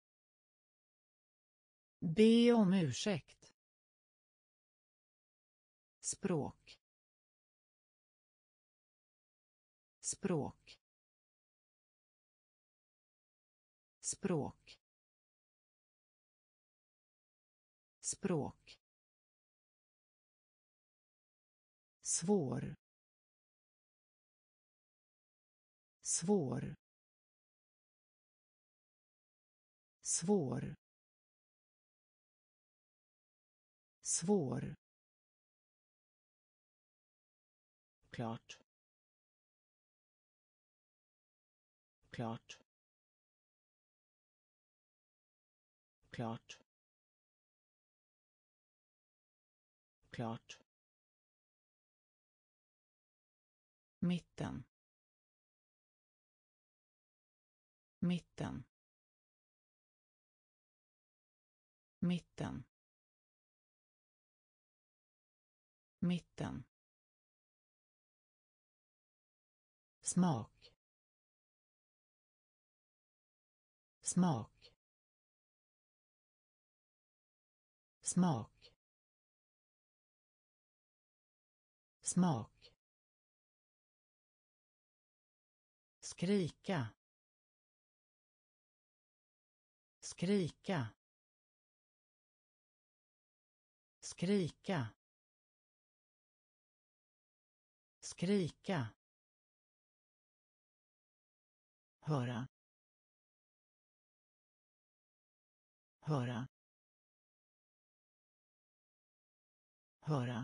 be om ursäkt, språk, språk, språk, språk, svår, svår, svår, svår, klart, klart, klart, klart, mitten, mitten, mitten, mitten, smak, smak, smak, smak, skrika, skrika, skrika, skrika, höra, höra, höra,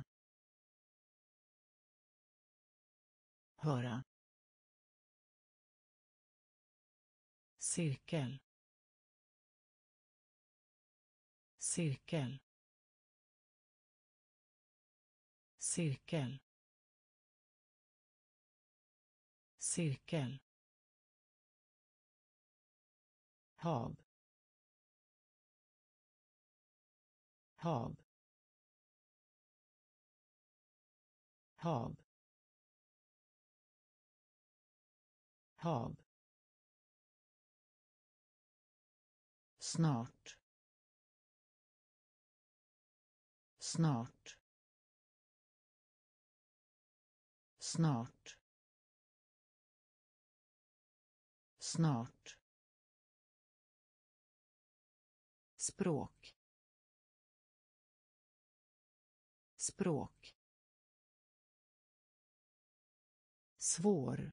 höra, cirkel, cirkel, cirkel, cirkel, hav, hav, hav, hav, snart, snart, snart, snart, språk, språk, svår,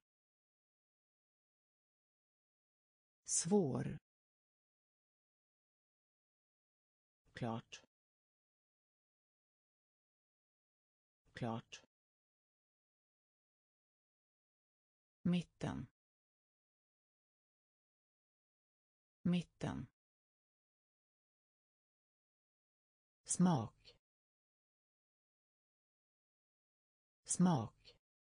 svår, klart, klart, mitten, mitten, smak, smak,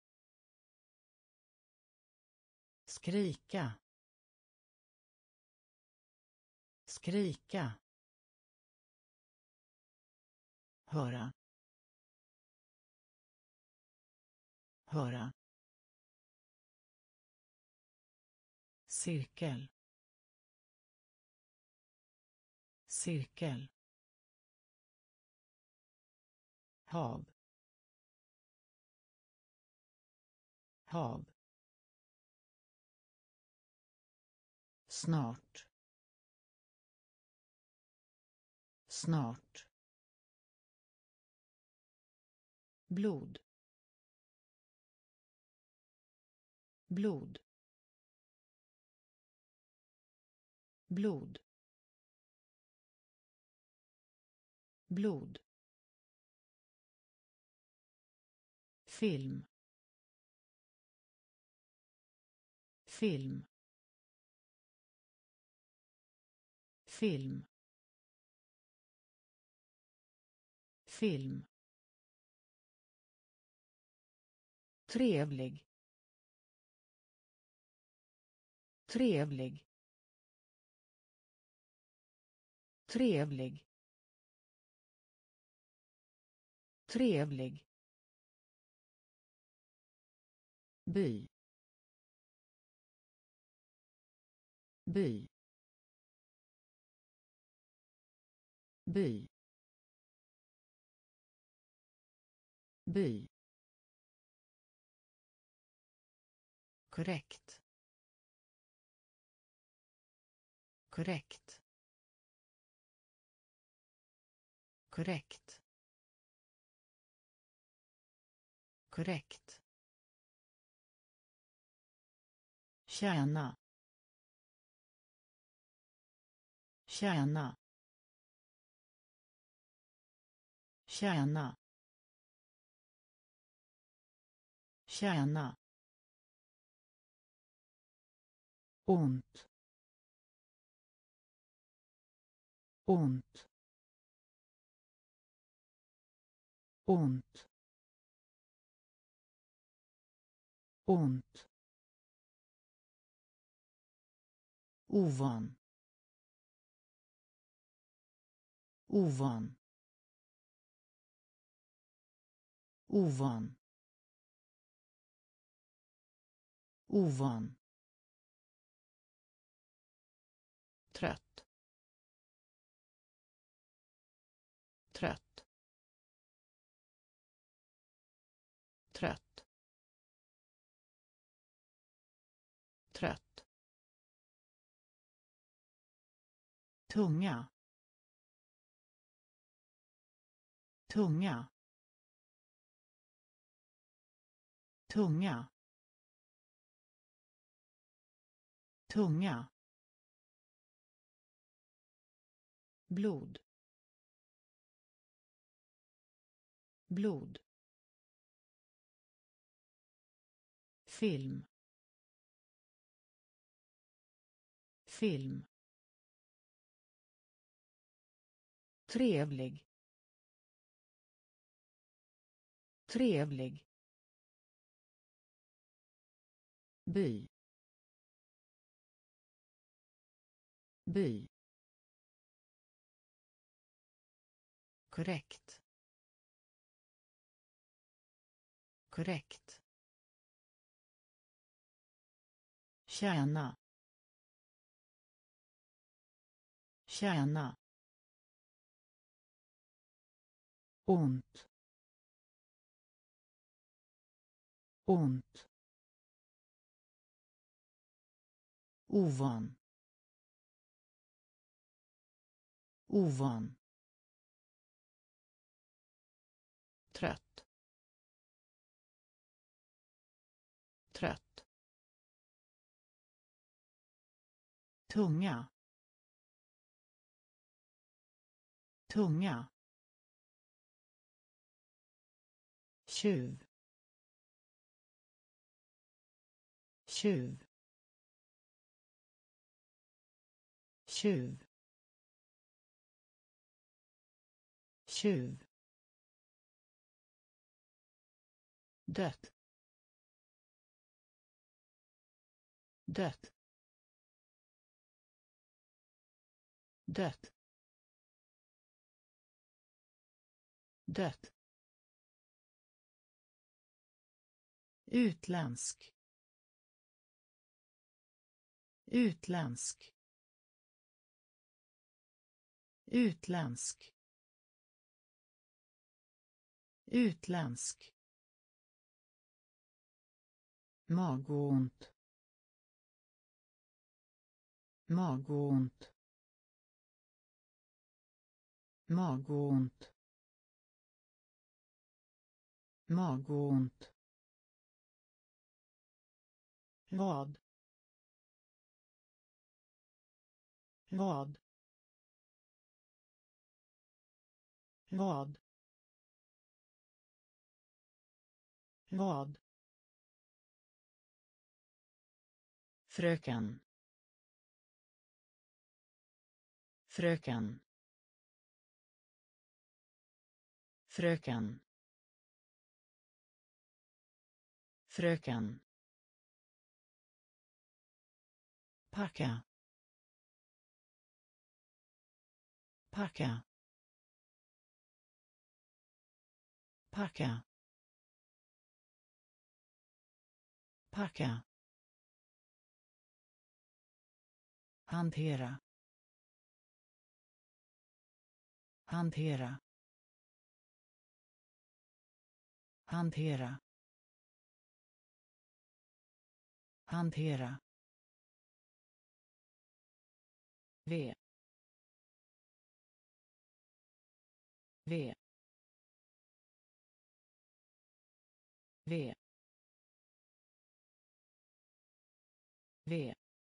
skrika, skrika, höra, höra, cirkel, cirkel, hav, hav, snart, snart, blod, blod, blod, blod, film, film, film, film, trevlig, trevlig, trevlig, trevlig, by, by, by, by, korrekt, korrekt, korrekt, korrekt, tjäna, tjäna, tjäna, tjäna, ont, ont, ont, ont, ovan, ovan, ovan, ovan, tunga, tunga, tunga, tunga, blod, blod, film, film, trevlig, trevlig, by, by, korrekt, korrekt, tjäna, tjäna, ont, ont, ovan, ovan, trött, trött, tunga, tunga, tjuv, tjuv, tjuv, tjuv, dött, dött, dött, dött, utländsk, utländsk, utländsk, utländsk, magont, magont, magont, magont, vad, vad, vad, vad, fröken, fröken, fröken, fröken, packa, packa, packa, packa, hantera, hantera, hantera, hantera, V, V, V, V,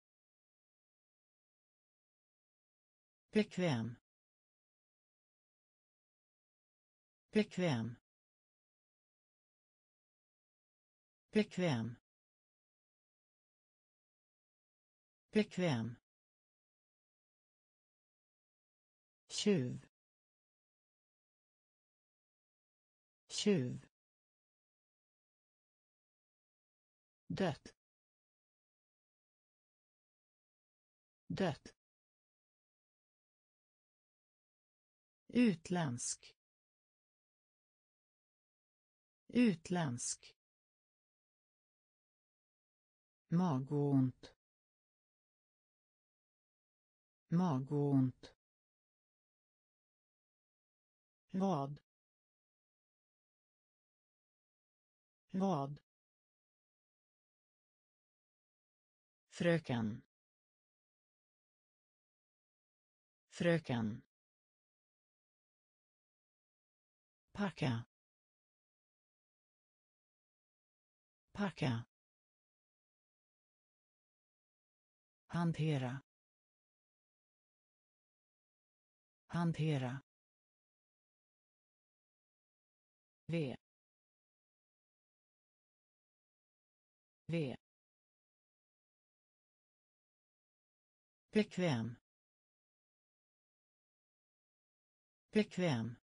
bekväm, bekväm, bekväm, bekväm, tjuv, tjuv, dött, dött, utländsk, utländsk, magont, magont, vad, vad, fröken, fröken, packa, packa, hantera, hantera, V, V, bekväm, bekväm,